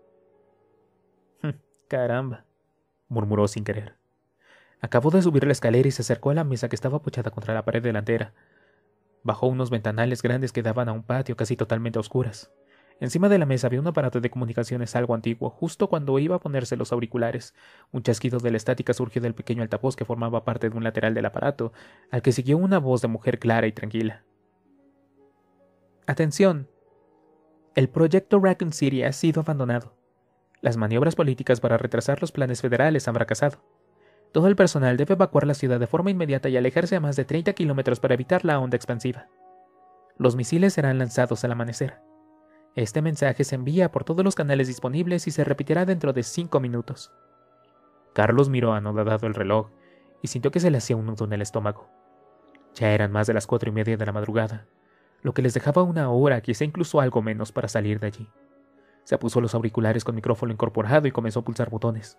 Caramba, murmuró sin querer. Acabó de subir la escalera y se acercó a la mesa que estaba apoyada contra la pared delantera. Bajó unos ventanales grandes que daban a un patio casi totalmente a oscuras. Encima de la mesa había un aparato de comunicaciones algo antiguo. Justo cuando iba a ponerse los auriculares, un chasquido de la estática surgió del pequeño altavoz que formaba parte de un lateral del aparato, al que siguió una voz de mujer clara y tranquila. Atención. El proyecto Raccoon City ha sido abandonado. Las maniobras políticas para retrasar los planes federales han fracasado. Todo el personal debe evacuar la ciudad de forma inmediata y alejarse a más de 30 kilómetros para evitar la onda expansiva. Los misiles serán lanzados al amanecer. Este mensaje se envía por todos los canales disponibles y se repetirá dentro de 5 minutos. Carlos miró anodadado el reloj y sintió que se le hacía un nudo en el estómago. Ya eran más de las 4:30 de la madrugada, lo que les dejaba 1 hora, quizá incluso algo menos, para salir de allí. Se puso los auriculares con micrófono incorporado y comenzó a pulsar botones.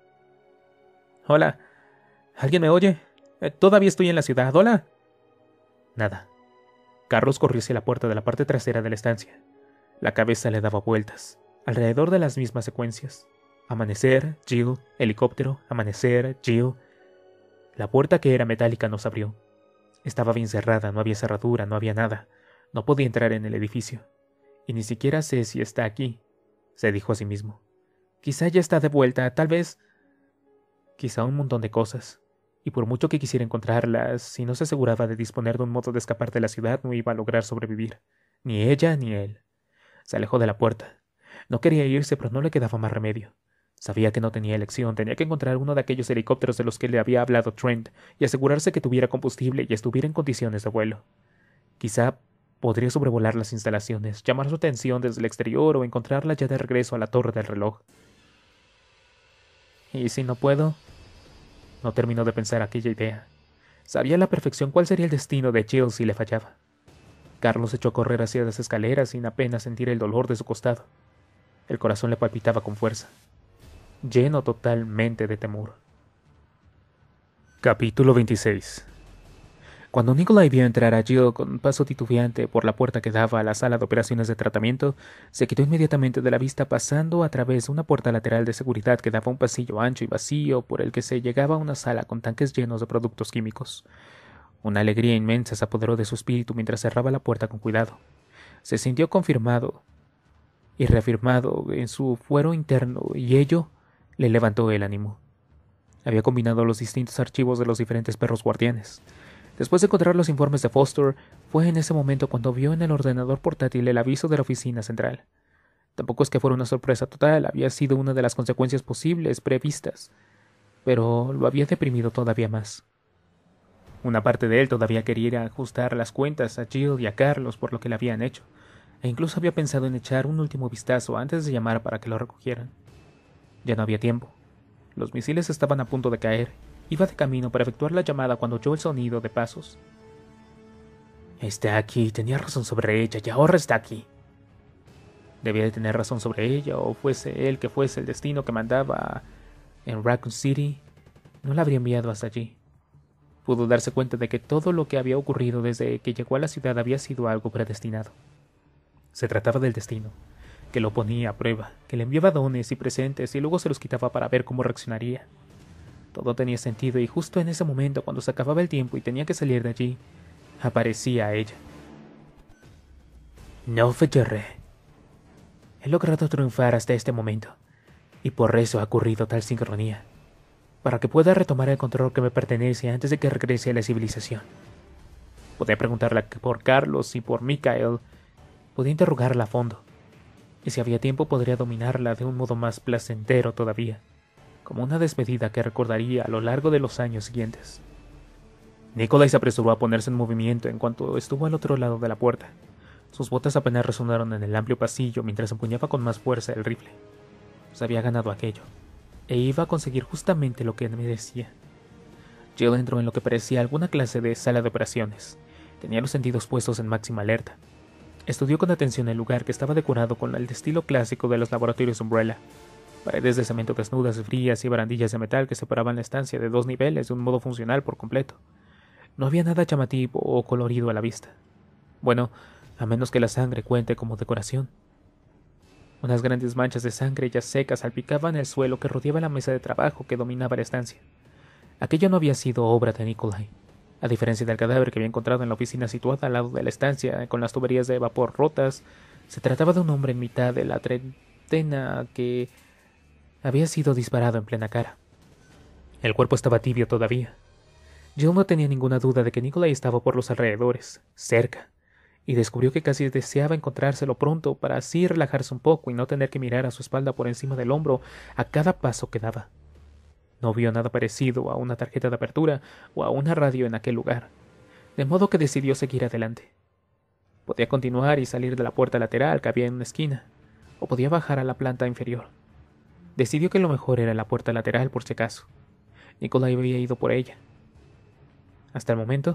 Hola, ¿alguien me oye? Todavía estoy en la ciudad, hola. Nada. Carlos corrió hacia la puerta de la parte trasera de la estancia. La cabeza le daba vueltas, alrededor de las mismas secuencias. Amanecer, Jill, helicóptero, amanecer, Jill. La puerta, que era metálica, no se abrió. Estaba bien cerrada, no había cerradura, no había nada. No podía entrar en el edificio. Y ni siquiera sé si está aquí, se dijo a sí mismo. Quizá ya está de vuelta, tal vez... Quizá un montón de cosas. Y por mucho que quisiera encontrarlas, si no se aseguraba de disponer de un modo de escapar de la ciudad, no iba a lograr sobrevivir. Ni ella ni él. Se alejó de la puerta. No quería irse, pero no le quedaba más remedio. Sabía que no tenía elección, tenía que encontrar uno de aquellos helicópteros de los que le había hablado Trent y asegurarse que tuviera combustible y estuviera en condiciones de vuelo. Quizá podría sobrevolar las instalaciones, llamar su atención desde el exterior o encontrarla ya de regreso a la torre del reloj. ¿Y si no puedo? No terminó de pensar aquella idea. Sabía a la perfección cuál sería el destino de Jill si le fallaba. Carlos echó a correr hacia las escaleras sin apenas sentir el dolor de su costado. El corazón le palpitaba con fuerza, lleno totalmente de temor. Capítulo 26. Cuando Nikolai vio entrar a Jill con un paso titubeante por la puerta que daba a la sala de operaciones de tratamiento, se quitó inmediatamente de la vista pasando a través de una puerta lateral de seguridad que daba a un pasillo ancho y vacío por el que se llegaba a una sala con tanques llenos de productos químicos. Una alegría inmensa se apoderó de su espíritu mientras cerraba la puerta con cuidado. Se sintió confirmado y reafirmado en su fuero interno, y ello le levantó el ánimo. Había combinado los distintos archivos de los diferentes perros guardianes. Después de encontrar los informes de Foster, fue en ese momento cuando vio en el ordenador portátil el aviso de la oficina central. Tampoco es que fuera una sorpresa total, había sido una de las consecuencias posibles previstas, pero lo había deprimido todavía más. Una parte de él todavía quería ir a ajustar las cuentas a Jill y a Carlos por lo que le habían hecho, e incluso había pensado en echar un último vistazo antes de llamar para que lo recogieran. Ya no había tiempo. Los misiles estaban a punto de caer. Iba de camino para efectuar la llamada cuando oyó el sonido de pasos. Está aquí, tenía razón sobre ella y ahora está aquí. Debía de tener razón sobre ella, o fuese él que fuese el destino que mandaba en Raccoon City, no la habría enviado hasta allí. Pudo darse cuenta de que todo lo que había ocurrido desde que llegó a la ciudad había sido algo predestinado. Se trataba del destino, que lo ponía a prueba, que le enviaba dones y presentes y luego se los quitaba para ver cómo reaccionaría. Todo tenía sentido y justo en ese momento, cuando se acababa el tiempo y tenía que salir de allí, aparecía ella. No fallé. He logrado triunfar hasta este momento, y por eso ha ocurrido tal sincronía, para que pueda retomar el control que me pertenece antes de que regrese a la civilización. Podía preguntarle por Carlos y por Mikael, podía interrogarla a fondo, y si había tiempo podría dominarla de un modo más placentero todavía, como una despedida que recordaría a lo largo de los años siguientes. Nikolai se apresuró a ponerse en movimiento en cuanto estuvo al otro lado de la puerta. Sus botas apenas resonaron en el amplio pasillo mientras empuñaba con más fuerza el rifle. Se había ganado aquello, e iba a conseguir justamente lo que merecía. Jill entró en lo que parecía alguna clase de sala de operaciones. Tenía los sentidos puestos en máxima alerta. Estudió con atención el lugar, que estaba decorado con el estilo clásico de los laboratorios Umbrella. Paredes de cemento desnudas y frías y barandillas de metal que separaban la estancia de dos niveles de un modo funcional por completo. No había nada llamativo o colorido a la vista. Bueno, a menos que la sangre cuente como decoración. Unas grandes manchas de sangre ya secas salpicaban el suelo que rodeaba la mesa de trabajo que dominaba la estancia. Aquello no había sido obra de Nikolai. A diferencia del cadáver que había encontrado en la oficina situada al lado de la estancia, con las tuberías de vapor rotas, se trataba de un hombre en mitad de la treintena que había sido disparado en plena cara. El cuerpo estaba tibio todavía. Jill no tenía ninguna duda de que Nikolai estaba por los alrededores, cerca, y descubrió que casi deseaba encontrárselo pronto para así relajarse un poco y no tener que mirar a su espalda por encima del hombro a cada paso que daba. No vio nada parecido a una tarjeta de apertura o a una radio en aquel lugar, de modo que decidió seguir adelante. Podía continuar y salir de la puerta lateral que había en una esquina, o podía bajar a la planta inferior. Decidió que lo mejor era la puerta lateral por si acaso. Nikolai había ido por ella. Hasta el momento,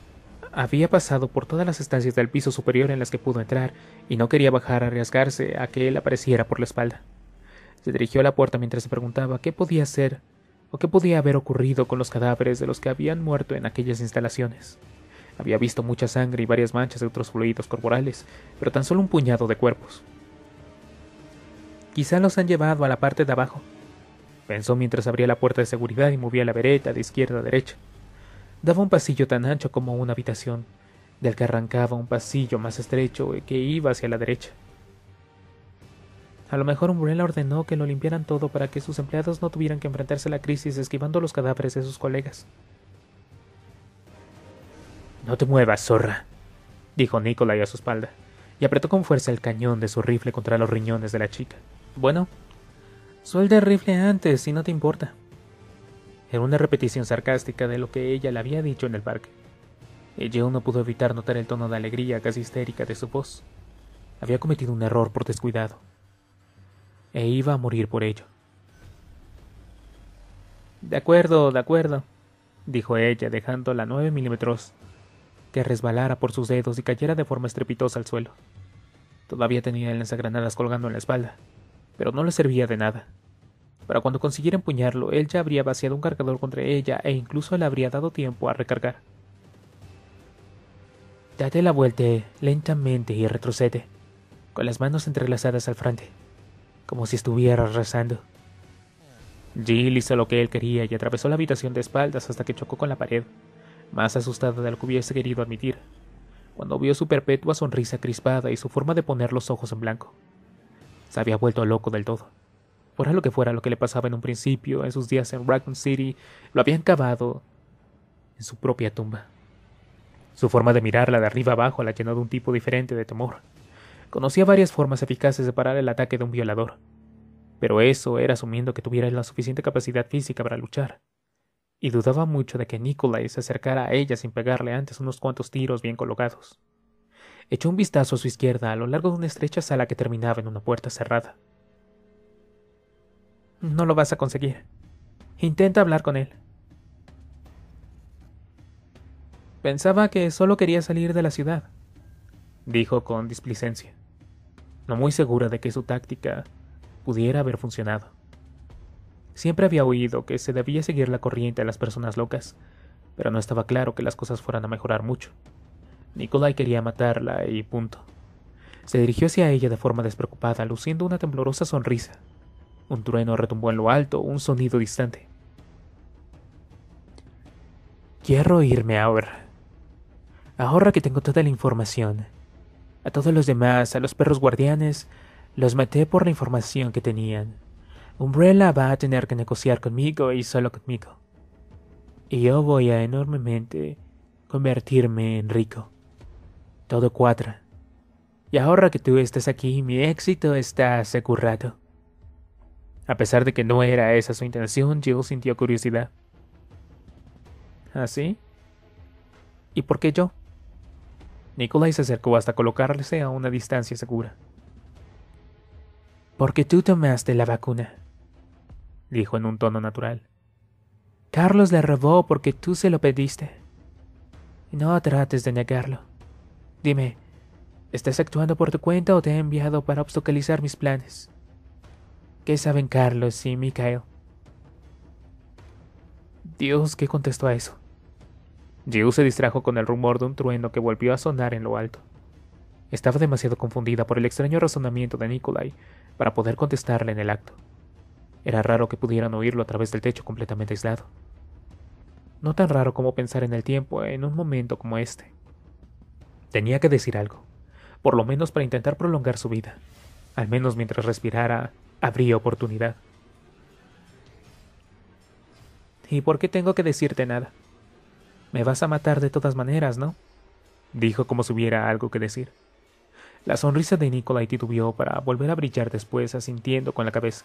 había pasado por todas las estancias del piso superior en las que pudo entrar y no quería bajar a arriesgarse a que él apareciera por la espalda. Se dirigió a la puerta mientras se preguntaba qué podía hacer o qué podía haber ocurrido con los cadáveres de los que habían muerto en aquellas instalaciones. Había visto mucha sangre y varias manchas de otros fluidos corporales, pero tan solo un puñado de cuerpos. Quizá los han llevado a la parte de abajo, pensó mientras abría la puerta de seguridad y movía la vereta de izquierda a derecha. Daba un pasillo tan ancho como una habitación, del que arrancaba un pasillo más estrecho que iba hacia la derecha. A lo mejor Umbrella ordenó que lo limpiaran todo para que sus empleados no tuvieran que enfrentarse a la crisis esquivando los cadáveres de sus colegas. «No te muevas, zorra», dijo Nikolai a su espalda, y apretó con fuerza el cañón de su rifle contra los riñones de la chica. «Bueno, suelta el rifle antes, si no te importa». Era una repetición sarcástica de lo que ella le había dicho en el parque. Y Jill no pudo evitar notar el tono de alegría casi histérica de su voz. Había cometido un error por descuidado, e iba a morir por ello. De acuerdo, dijo ella, dejando la 9 milímetros que resbalara por sus dedos y cayera de forma estrepitosa al suelo. Todavía tenía el lanzagranadas colgando en la espalda, pero no le servía de nada. Para cuando consiguiera empuñarlo, él ya habría vaciado un cargador contra ella e incluso le habría dado tiempo a recargar. Date la vuelta lentamente y retrocede, con las manos entrelazadas al frente, como si estuvieras rezando. Jill hizo lo que él quería y atravesó la habitación de espaldas hasta que chocó con la pared, más asustada de lo que hubiese querido admitir, cuando vio su perpetua sonrisa crispada y su forma de poner los ojos en blanco. Se había vuelto loco del todo. Fuera lo que le pasaba en un principio, en sus días en Raccoon City, lo habían cavado en su propia tumba. Su forma de mirarla de arriba abajo la llenó de un tipo diferente de temor. Conocía varias formas eficaces de parar el ataque de un violador, pero eso era asumiendo que tuviera la suficiente capacidad física para luchar, y dudaba mucho de que Nikolai se acercara a ella sin pegarle antes unos cuantos tiros bien colocados. Echó un vistazo a su izquierda a lo largo de una estrecha sala que terminaba en una puerta cerrada. No lo vas a conseguir. Intenta hablar con él. Pensaba que solo quería salir de la ciudad, dijo con displicencia, no muy segura de que su táctica pudiera haber funcionado. Siempre había oído que se debía seguir la corriente a las personas locas, pero no estaba claro que las cosas fueran a mejorar mucho. Nikolai quería matarla y punto. Se dirigió hacia ella de forma despreocupada, luciendo una temblorosa sonrisa. Un trueno retumbó en lo alto, un sonido distante. Quiero irme ahora. Ahora que tengo toda la información. A todos los demás, a los perros guardianes, los maté por la información que tenían. Umbrella va a tener que negociar conmigo y solo conmigo. Y yo voy a enormemente convertirme en rico. Todo cuadra. Y ahora que tú estás aquí, mi éxito está asegurado. A pesar de que no era esa su intención, Jill sintió curiosidad. ¿Ah, sí? ¿Y por qué yo? Nikolai se acercó hasta colocarse a una distancia segura. Porque tú tomaste la vacuna, dijo en un tono natural. Carlos la robó porque tú se lo pediste. No trates de negarlo. Dime, ¿estás actuando por tu cuenta o te he enviado para obstaculizar mis planes? ¿Qué saben Carlos y Mikhail? Dios, ¿qué contestó a eso? Jill se distrajo con el rumor de un trueno que volvió a sonar en lo alto. Estaba demasiado confundida por el extraño razonamiento de Nikolai para poder contestarle en el acto. Era raro que pudieran oírlo a través del techo completamente aislado. No tan raro como pensar en el tiempo en un momento como este. Tenía que decir algo, por lo menos para intentar prolongar su vida. Al menos mientras respirara, habría oportunidad. ¿Y por qué tengo que decirte nada? Me vas a matar de todas maneras, ¿no? Dijo como si hubiera algo que decir. La sonrisa de Nikolai titubeó para volver a brillar después, asintiendo con la cabeza.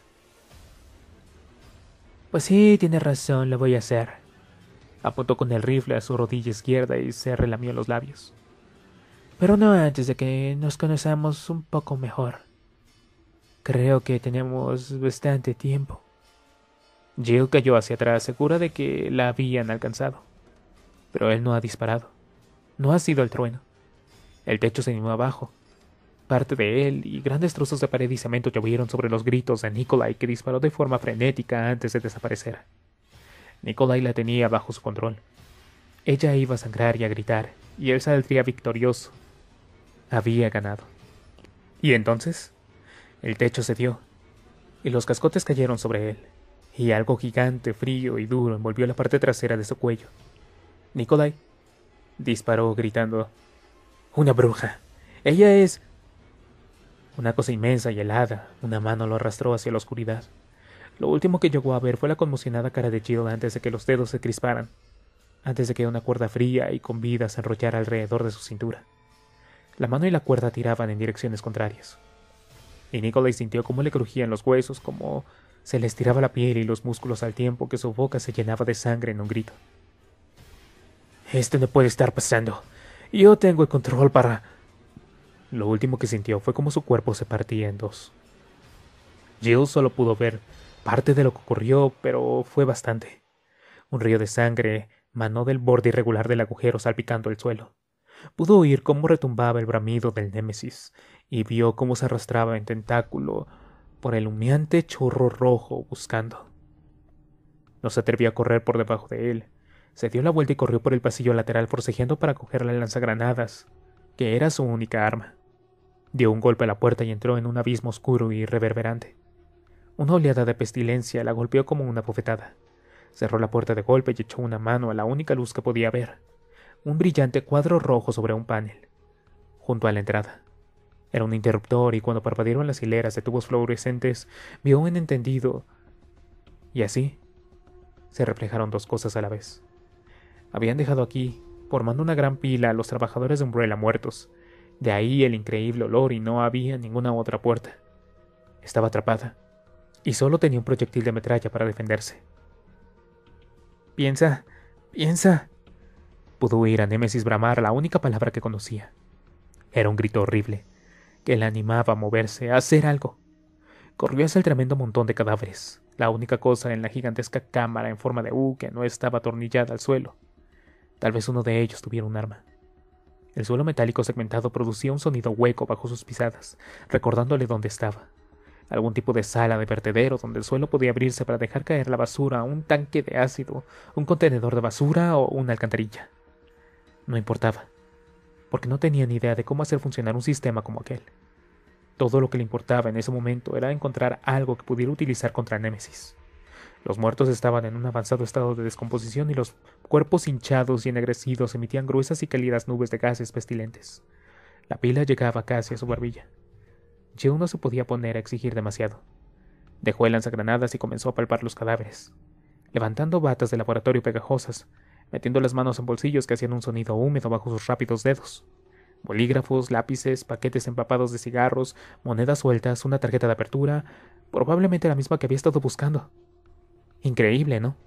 Pues sí, tienes razón, lo voy a hacer. Apuntó con el rifle a su rodilla izquierda y se relamió los labios. Pero no antes de que nos conozcamos un poco mejor. Creo que tenemos bastante tiempo. Jill cayó hacia atrás, segura de que la habían alcanzado. Pero él no ha disparado. No ha sido el trueno. El techo se animó abajo. Parte de él y grandes trozos de pared y cemento llovieron sobre los gritos de Nikolai, que disparó de forma frenética antes de desaparecer. Nikolai la tenía bajo su control. Ella iba a sangrar y a gritar, y él saldría victorioso. Había ganado. Y entonces, el techo cedió, y los cascotes cayeron sobre él, y algo gigante, frío y duro envolvió la parte trasera de su cuello. Nikolai disparó gritando: «¡Una bruja! ¡Ella es...!». Una cosa inmensa y helada, una mano lo arrastró hacia la oscuridad. Lo último que llegó a ver fue la conmocionada cara de Jill antes de que los dedos se crisparan, antes de que una cuerda fría y con vida se enrollara alrededor de su cintura. La mano y la cuerda tiraban en direcciones contrarias. Y Nikolai sintió cómo le crujían los huesos, cómo se le estiraba la piel y los músculos al tiempo que su boca se llenaba de sangre en un grito. «Esto no puede estar pasando. Yo tengo el control para...». Lo último que sintió fue como su cuerpo se partía en dos. Jill solo pudo ver parte de lo que ocurrió, pero fue bastante. Un río de sangre manó del borde irregular del agujero salpicando el suelo. Pudo oír cómo retumbaba el bramido del Némesis y vio cómo se arrastraba en tentáculo por el humeante chorro rojo buscando. No se atrevió a correr por debajo de él. Se dio la vuelta y corrió por el pasillo lateral forcejeando para coger la lanzagranadas, que era su única arma. Dio un golpe a la puerta y entró en un abismo oscuro y reverberante. Una oleada de pestilencia la golpeó como una bofetada. Cerró la puerta de golpe y echó una mano a la única luz que podía ver, un brillante cuadro rojo sobre un panel, junto a la entrada. Era un interruptor y cuando parpadearon las hileras de tubos fluorescentes, vio un entendido. Y así se reflejaron dos cosas a la vez. Habían dejado aquí, formando una gran pila, a los trabajadores de Umbrella muertos. De ahí el increíble olor y no había ninguna otra puerta. Estaba atrapada, y solo tenía un proyectil de metralla para defenderse. «Piensa, piensa», pudo oír a Némesis bramar la única palabra que conocía. Era un grito horrible, que la animaba a moverse, a hacer algo. Corrió hacia el tremendo montón de cadáveres, la única cosa en la gigantesca cámara en forma de U que no estaba atornillada al suelo. Tal vez uno de ellos tuviera un arma. El suelo metálico segmentado producía un sonido hueco bajo sus pisadas, recordándole dónde estaba. Algún tipo de sala de vertedero donde el suelo podía abrirse para dejar caer la basura, un tanque de ácido, un contenedor de basura o una alcantarilla. No importaba, porque no tenía ni idea de cómo hacer funcionar un sistema como aquel. Todo lo que le importaba en ese momento era encontrar algo que pudiera utilizar contra Némesis. Los muertos estaban en un avanzado estado de descomposición y los cuerpos hinchados y ennegrecidos emitían gruesas y cálidas nubes de gases pestilentes. La pila llegaba casi a su barbilla. Jill no se podía poner a exigir demasiado. Dejó el lanzagranadas y comenzó a palpar los cadáveres, levantando batas de laboratorio pegajosas, metiendo las manos en bolsillos que hacían un sonido húmedo bajo sus rápidos dedos. Bolígrafos, lápices, paquetes empapados de cigarros, monedas sueltas, una tarjeta de apertura, probablemente la misma que había estado buscando. Increíble, ¿no?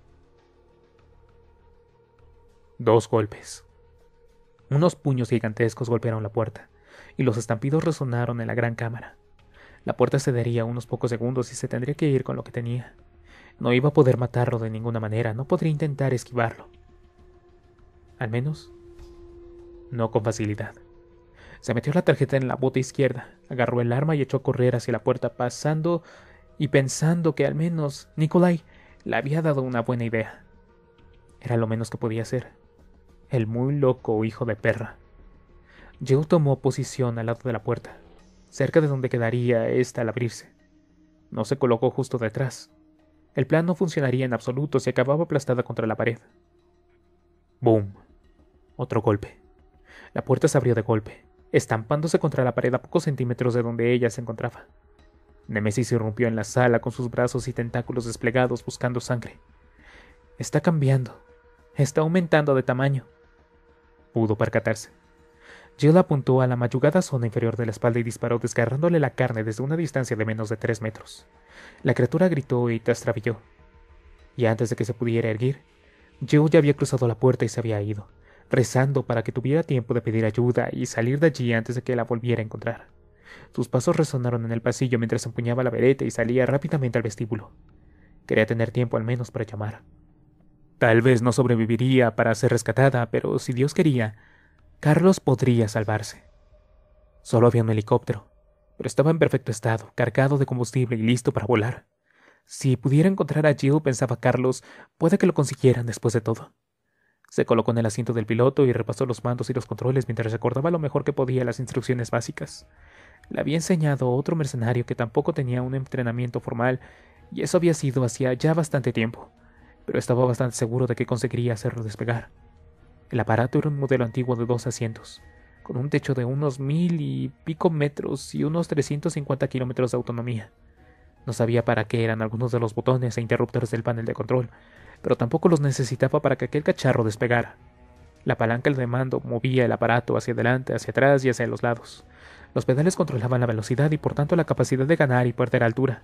2 golpes. Unos puños gigantescos golpearon la puerta, y los estampidos resonaron en la gran cámara. La puerta cedería unos pocos segundos y se tendría que ir con lo que tenía. No iba a poder matarlo de ninguna manera, no podría intentar esquivarlo. Al menos, no con facilidad. Se metió la tarjeta en la bota izquierda, agarró el arma y echó a correr hacia la puerta, pasando y pensando que al menos Nikolai le había dado una buena idea. Era lo menos que podía hacer. El muy loco hijo de perra. Jill tomó posición al lado de la puerta, cerca de donde quedaría esta al abrirse. No se colocó justo detrás. El plan no funcionaría en absoluto si acababa aplastada contra la pared. ¡Boom! Otro golpe. La puerta se abrió de golpe, estampándose contra la pared a pocos centímetros de donde ella se encontraba. Némesis irrumpió en la sala con sus brazos y tentáculos desplegados buscando sangre. Está cambiando. Está aumentando de tamaño. Pudo percatarse. Jill apuntó a la mayugada zona inferior de la espalda y disparó desgarrándole la carne desde una distancia de menos de 3 metros. La criatura gritó y trastabilló. Y antes de que se pudiera erguir, Jill ya había cruzado la puerta y se había ido, rezando para que tuviera tiempo de pedir ayuda y salir de allí antes de que la volviera a encontrar. Sus pasos resonaron en el pasillo mientras empuñaba la bereta y salía rápidamente al vestíbulo. Quería tener tiempo al menos para llamar. Tal vez no sobreviviría para ser rescatada, pero si Dios quería, Carlos podría salvarse. Solo había un helicóptero, pero estaba en perfecto estado, cargado de combustible y listo para volar. Si pudiera encontrar a Jill, pensaba Carlos, puede que lo consiguieran después de todo. Se colocó en el asiento del piloto y repasó los mandos y los controles mientras recordaba lo mejor que podía las instrucciones básicas. Le había enseñado otro mercenario que tampoco tenía un entrenamiento formal, y eso había sido hacía ya bastante tiempo, pero estaba bastante seguro de que conseguiría hacerlo despegar. El aparato era un modelo antiguo de 2 asientos, con un techo de unos 1000 y pico metros y unos 350 kilómetros de autonomía. No sabía para qué eran algunos de los botones e interruptores del panel de control, pero tampoco los necesitaba para que aquel cacharro despegara. La palanca de mando movía el aparato hacia adelante, hacia atrás y hacia los lados. Los pedales controlaban la velocidad y por tanto la capacidad de ganar y perder altura.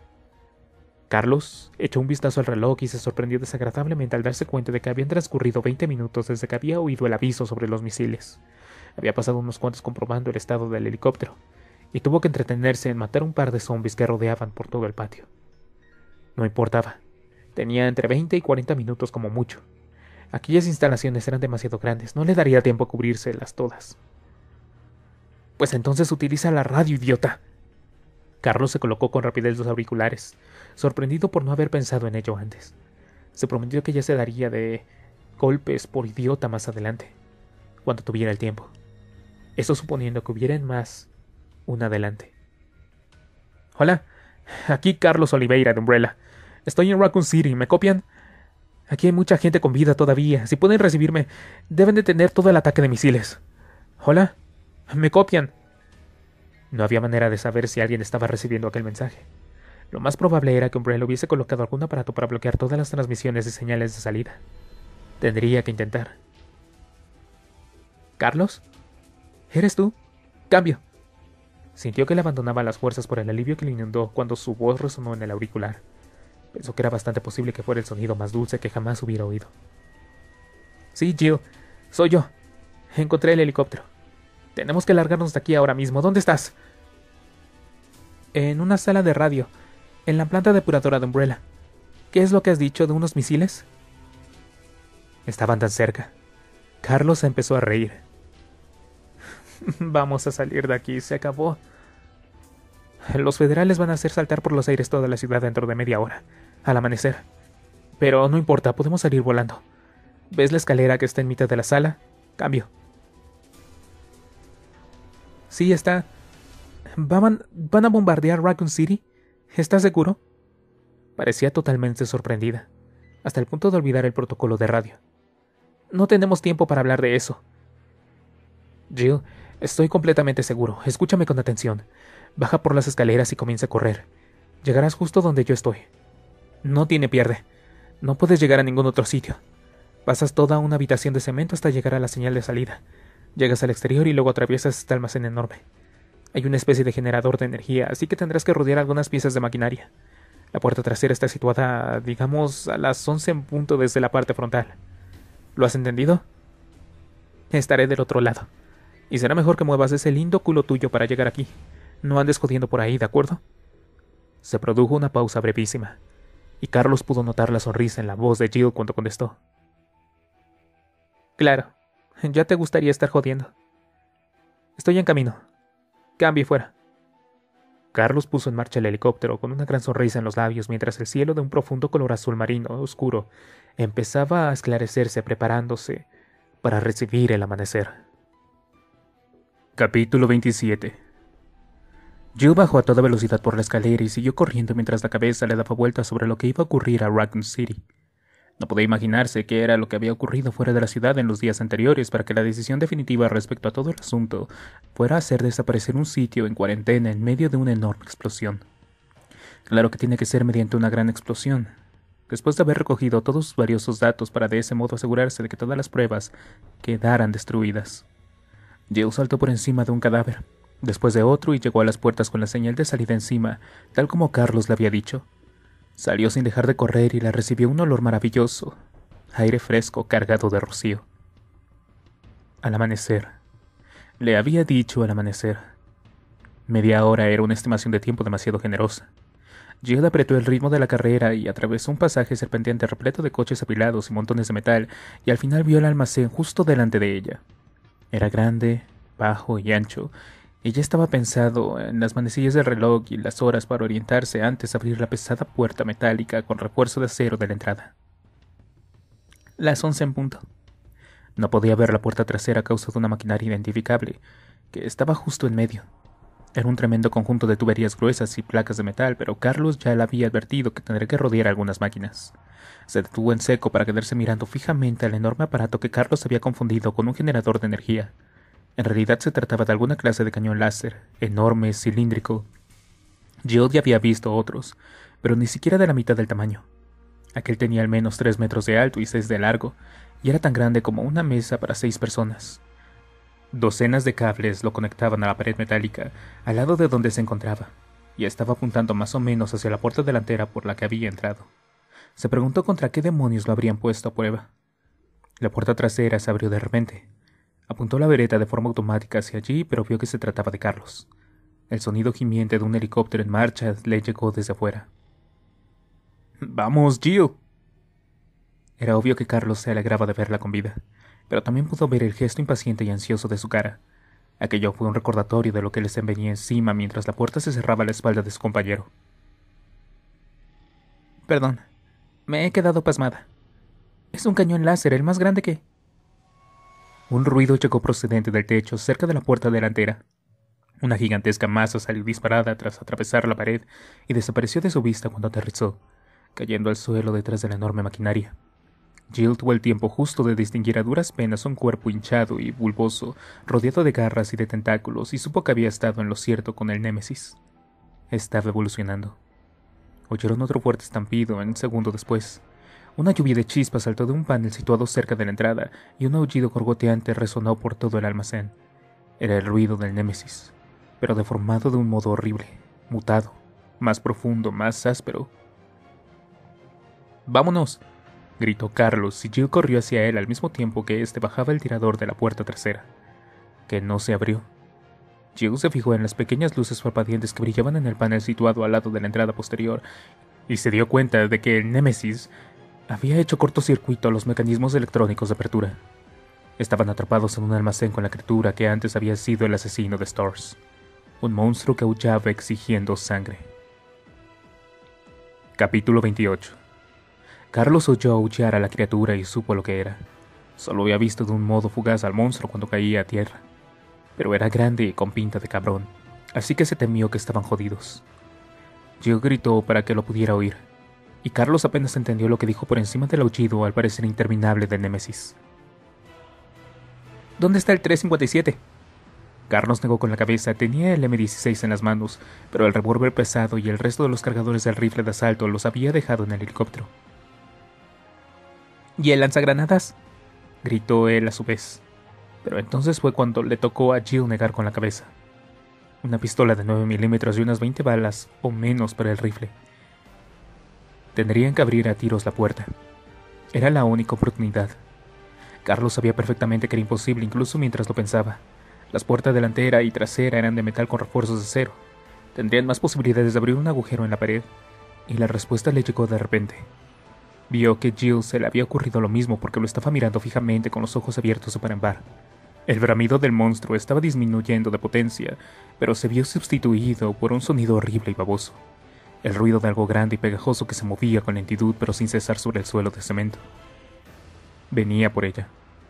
Carlos echó un vistazo al reloj y se sorprendió desagradablemente al darse cuenta de que habían transcurrido 20 minutos desde que había oído el aviso sobre los misiles. Había pasado unos cuantos comprobando el estado del helicóptero, y tuvo que entretenerse en matar un par de zombies que rodeaban por todo el patio. No importaba. Tenía entre 20 y 40 minutos como mucho. Aquellas instalaciones eran demasiado grandes, no le daría tiempo a cubrírselas todas. Pues entonces utiliza la radio, idiota. Carlos se colocó con rapidez los auriculares, sorprendido por no haber pensado en ello antes. Se prometió que ya se daría de golpes por idiota más adelante, cuando tuviera el tiempo. Eso suponiendo que hubiera más un adelante. Hola, aquí Carlos Oliveira de Umbrella. Estoy en Raccoon City, ¿me copian? Aquí hay mucha gente con vida todavía. Si pueden recibirme, deben detener todo el ataque de misiles. Hola, ¿me copian? No había manera de saber si alguien estaba recibiendo aquel mensaje. Lo más probable era que Umbrella hubiese colocado algún aparato para bloquear todas las transmisiones y señales de salida. Tendría que intentar. ¿Carlos? ¿Eres tú? Cambio. Sintió que le abandonaba las fuerzas por el alivio que le inundó cuando su voz resonó en el auricular. Pensó que era bastante posible que fuera el sonido más dulce que jamás hubiera oído. Sí, Jill, soy yo. Encontré el helicóptero. Tenemos que largarnos de aquí ahora mismo. ¿Dónde estás? En una sala de radio, en la planta depuradora de Umbrella. ¿Qué es lo que has dicho de unos misiles? Estaban tan cerca. Carlos empezó a reír. Vamos a salir de aquí, se acabó. Los federales van a hacer saltar por los aires toda la ciudad dentro de media hora, al amanecer. Pero no importa, podemos salir volando. ¿Ves la escalera que está en mitad de la sala? Cambio. Sí, está. ¿Van a bombardear Raccoon City? ¿Estás seguro? Parecía totalmente sorprendida, hasta el punto de olvidar el protocolo de radio. No tenemos tiempo para hablar de eso. Jill, estoy completamente seguro. Escúchame con atención. Baja por las escaleras y comienza a correr. Llegarás justo donde yo estoy. No tiene pierde. No puedes llegar a ningún otro sitio. Pasas toda una habitación de cemento hasta llegar a la señal de salida. Llegas al exterior y luego atraviesas este almacén enorme. Hay una especie de generador de energía, así que tendrás que rodear algunas piezas de maquinaria. La puerta trasera está situada, digamos, a las 11 en punto desde la parte frontal. ¿Lo has entendido? Estaré del otro lado. Y será mejor que muevas ese lindo culo tuyo para llegar aquí. No andes jodiendo por ahí, ¿de acuerdo? Se produjo una pausa brevísima, y Carlos pudo notar la sonrisa en la voz de Jill cuando contestó. Claro, ya te gustaría estar jodiendo. Estoy en camino. Cambie fuera. Carlos puso en marcha el helicóptero con una gran sonrisa en los labios mientras el cielo de un profundo color azul marino oscuro empezaba a esclarecerse preparándose para recibir el amanecer. Capítulo 27. Jill bajó a toda velocidad por la escalera y siguió corriendo mientras la cabeza le daba vueltas sobre lo que iba a ocurrir a Raccoon City. No podía imaginarse qué era lo que había ocurrido fuera de la ciudad en los días anteriores para que la decisión definitiva respecto a todo el asunto fuera hacer desaparecer un sitio en cuarentena en medio de una enorme explosión. Claro que tiene que ser mediante una gran explosión. Después de haber recogido todos sus valiosos datos para de ese modo asegurarse de que todas las pruebas quedaran destruidas. Jill saltó por encima de un cadáver, después de otro y llegó a las puertas con la señal de salida encima, tal como Carlos le había dicho. Salió sin dejar de correr y la recibió un olor maravilloso, aire fresco cargado de rocío. Al amanecer. Le había dicho al amanecer. Media hora era una estimación de tiempo demasiado generosa. Jill apretó el ritmo de la carrera y atravesó un pasaje serpenteante repleto de coches apilados y montones de metal, y al final vio el almacén justo delante de ella. Era grande, bajo y ancho, y ya estaba pensado en las manecillas del reloj y las horas para orientarse antes de abrir la pesada puerta metálica con refuerzo de acero de la entrada. Las 11 en punto. No podía ver la puerta trasera a causa de una maquinaria identificable, que estaba justo en medio. Era un tremendo conjunto de tuberías gruesas y placas de metal, pero Carlos ya le había advertido que tendría que rodear algunas máquinas. Se detuvo en seco para quedarse mirando fijamente al enorme aparato que Carlos había confundido con un generador de energía. En realidad se trataba de alguna clase de cañón láser, enorme, cilíndrico. Jill ya había visto otros, pero ni siquiera de la mitad del tamaño. Aquel tenía al menos 3 metros de alto y 6 de largo, y era tan grande como una mesa para 6 personas. Docenas de cables lo conectaban a la pared metálica, al lado de donde se encontraba, y estaba apuntando más o menos hacia la puerta delantera por la que había entrado. Se preguntó contra qué demonios lo habrían puesto a prueba. La puerta trasera se abrió de repente. Apuntó la vereta de forma automática hacia allí, pero vio que se trataba de Carlos. El sonido gimiente de un helicóptero en marcha le llegó desde afuera. «¡Vamos, Jill!». Era obvio que Carlos se alegraba de verla con vida, pero también pudo ver el gesto impaciente y ansioso de su cara. Aquello fue un recordatorio de lo que les venía encima mientras la puerta se cerraba a la espalda de su compañero. Perdón, me he quedado pasmada. Es un cañón láser, el más grande que... Un ruido llegó procedente del techo cerca de la puerta delantera. Una gigantesca masa salió disparada tras atravesar la pared y desapareció de su vista cuando aterrizó, cayendo al suelo detrás de la enorme maquinaria. Jill tuvo el tiempo justo de distinguir a duras penas un cuerpo hinchado y bulboso, rodeado de garras y de tentáculos, y supo que había estado en lo cierto con el Némesis. Estaba evolucionando. Oyeron otro fuerte estampido un segundo después. Una lluvia de chispas saltó de un panel situado cerca de la entrada, y un aullido gorgoteante resonó por todo el almacén. Era el ruido del Némesis, pero deformado de un modo horrible, mutado, más profundo, más áspero. ¡Vámonos!, gritó Carlos, y Jill corrió hacia él al mismo tiempo que éste bajaba el tirador de la puerta trasera, que no se abrió. Jill se fijó en las pequeñas luces parpadeantes que brillaban en el panel situado al lado de la entrada posterior, y se dio cuenta de que el Némesis había hecho cortocircuito a los mecanismos electrónicos de apertura. Estaban atrapados en un almacén con la criatura que antes había sido el asesino de Stars, un monstruo que aullaba exigiendo sangre. Capítulo 28. Carlos oyó aullar a la criatura y supo lo que era. Solo había visto de un modo fugaz al monstruo cuando caía a tierra, pero era grande y con pinta de cabrón, así que se temió que estaban jodidos. Jill gritó para que lo pudiera oír, y Carlos apenas entendió lo que dijo por encima del aullido al parecer interminable del Némesis. ¿Dónde está el 357? Carlos negó con la cabeza. Tenía el M16 en las manos, pero el revólver pesado y el resto de los cargadores del rifle de asalto los había dejado en el helicóptero. ¿Y el lanzagranadas?, gritó él a su vez, pero entonces fue cuando le tocó a Jill negar con la cabeza. Una pistola de 9 milímetros y unas 20 balas o menos para el rifle. Tendrían que abrir a tiros la puerta. Era la única oportunidad. Carlos sabía perfectamente que era imposible, incluso mientras lo pensaba. Las puertas delantera y trasera eran de metal con refuerzos de acero. Tendrían más posibilidades de abrir un agujero en la pared, y la respuesta le llegó de repente. Vio que Jill se le había ocurrido lo mismo porque lo estaba mirando fijamente con los ojos abiertos de par en par. El bramido del monstruo estaba disminuyendo de potencia, pero se vio sustituido por un sonido horrible y baboso. El ruido de algo grande y pegajoso que se movía con lentitud pero sin cesar sobre el suelo de cemento. Venía por ella.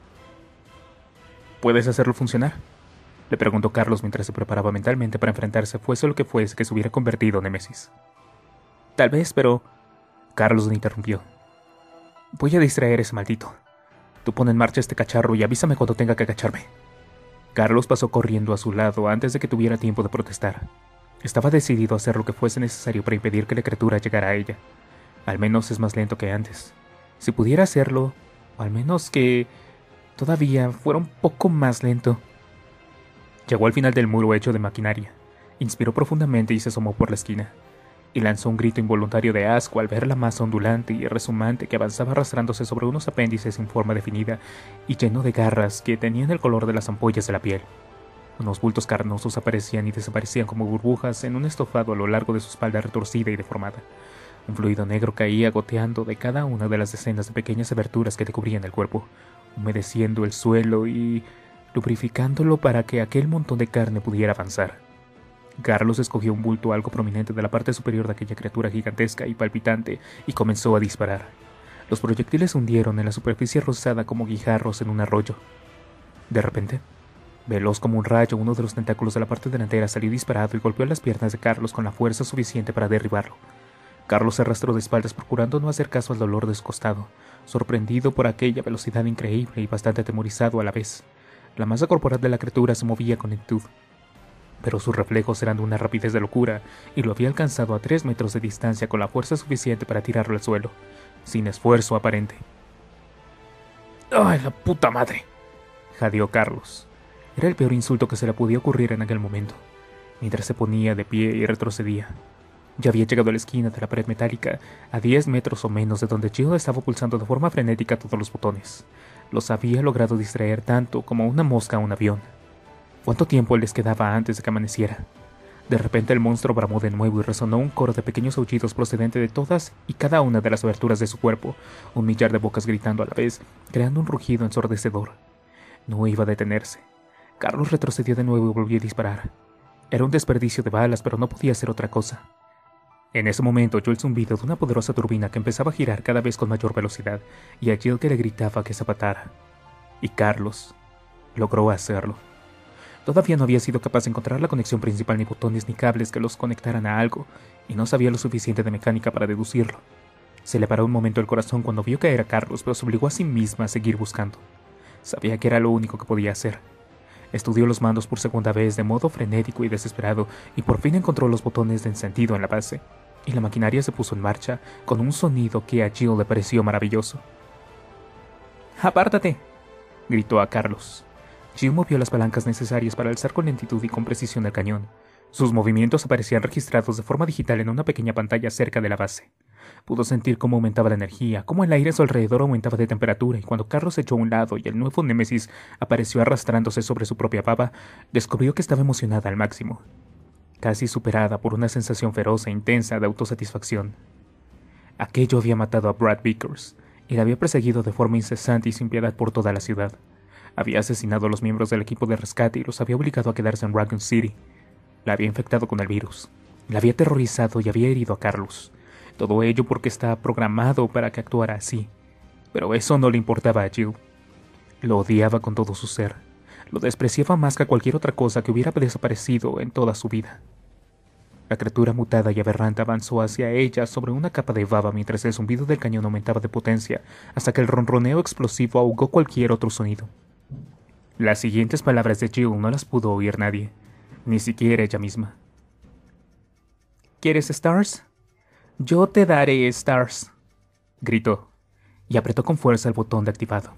¿Puedes hacerlo funcionar?, le preguntó Carlos mientras se preparaba mentalmente para enfrentarse fuese lo que fuese que se hubiera convertido en Némesis. Tal vez, pero... Carlos le interrumpió. Voy a distraer a ese maldito. Tú pon en marcha este cacharro y avísame cuando tenga que agacharme. Carlos pasó corriendo a su lado antes de que tuviera tiempo de protestar. Estaba decidido a hacer lo que fuese necesario para impedir que la criatura llegara a ella. Al menos es más lento que antes. Si pudiera hacerlo, o al menos que todavía fuera un poco más lento. Llegó al final del muro hecho de maquinaria. Inspiró profundamente y se asomó por la esquina. Y lanzó un grito involuntario de asco al ver la masa ondulante y resumante que avanzaba arrastrándose sobre unos apéndices sin forma definida y lleno de garras que tenían el color de las ampollas de la piel. Unos bultos carnosos aparecían y desaparecían como burbujas en un estofado a lo largo de su espalda retorcida y deformada. Un fluido negro caía goteando de cada una de las decenas de pequeñas aberturas que te cubrían el cuerpo, humedeciendo el suelo y lubrificándolo para que aquel montón de carne pudiera avanzar. Carlos escogió un bulto algo prominente de la parte superior de aquella criatura gigantesca y palpitante y comenzó a disparar. Los proyectiles se hundieron en la superficie rosada como guijarros en un arroyo. De repente, veloz como un rayo, uno de los tentáculos de la parte delantera salió disparado y golpeó las piernas de Carlos con la fuerza suficiente para derribarlo. Carlos se arrastró de espaldas procurando no hacer caso al dolor de su costado, sorprendido por aquella velocidad increíble y bastante atemorizado a la vez. La masa corporal de la criatura se movía con lentitud, pero sus reflejos eran de una rapidez de locura, y lo había alcanzado a 3 metros de distancia con la fuerza suficiente para tirarlo al suelo, sin esfuerzo aparente. ¡Ay, la puta madre!, jadeó Carlos. Era el peor insulto que se le podía ocurrir en aquel momento, mientras se ponía de pie y retrocedía. Ya había llegado a la esquina de la pared metálica, a 10 metros o menos de donde Jill estaba pulsando de forma frenética todos los botones. Los había logrado distraer tanto como una mosca a un avión. ¿Cuánto tiempo les quedaba antes de que amaneciera? De repente el monstruo bramó de nuevo y resonó un coro de pequeños aullidos procedente de todas y cada una de las aberturas de su cuerpo, un millar de bocas gritando a la vez, creando un rugido ensordecedor. No iba a detenerse. Carlos retrocedió de nuevo y volvió a disparar. Era un desperdicio de balas, pero no podía hacer otra cosa. En ese momento oyó el zumbido de una poderosa turbina que empezaba a girar cada vez con mayor velocidad, y a Jill que le gritaba que zapatara. Y Carlos logró hacerlo. Todavía no había sido capaz de encontrar la conexión principal ni botones ni cables que los conectaran a algo, y no sabía lo suficiente de mecánica para deducirlo. Se le paró un momento el corazón cuando vio caer a Carlos, pero se obligó a sí misma a seguir buscando. Sabía que era lo único que podía hacer. Estudió los mandos por segunda vez de modo frenético y desesperado, y por fin encontró los botones de encendido en la base, y la maquinaria se puso en marcha con un sonido que a Jill le pareció maravilloso. ¡Apártate!, gritó a Carlos. Jill movió las palancas necesarias para alzar con lentitud y con precisión el cañón. Sus movimientos aparecían registrados de forma digital en una pequeña pantalla cerca de la base. Pudo sentir cómo aumentaba la energía, cómo el aire a su alrededor aumentaba de temperatura, y cuando Carlos se echó a un lado y el nuevo Némesis apareció arrastrándose sobre su propia baba, descubrió que estaba emocionada al máximo, casi superada por una sensación feroz e intensa de autosatisfacción. Aquello había matado a Brad Vickers, y la había perseguido de forma incesante y sin piedad por toda la ciudad. Había asesinado a los miembros del equipo de rescate y los había obligado a quedarse en Raccoon City. La había infectado con el virus. La había aterrorizado y había herido a Carlos. Todo ello porque estaba programado para que actuara así. Pero eso no le importaba a Jill. Lo odiaba con todo su ser. Lo despreciaba más que a cualquier otra cosa que hubiera desaparecido en toda su vida. La criatura mutada y aberrante avanzó hacia ella sobre una capa de baba mientras el zumbido del cañón aumentaba de potencia, hasta que el ronroneo explosivo ahogó cualquier otro sonido. Las siguientes palabras de Jill no las pudo oír nadie, ni siquiera ella misma. ¿Quieres stars? Yo te daré stars, gritó, y apretó con fuerza el botón de activado.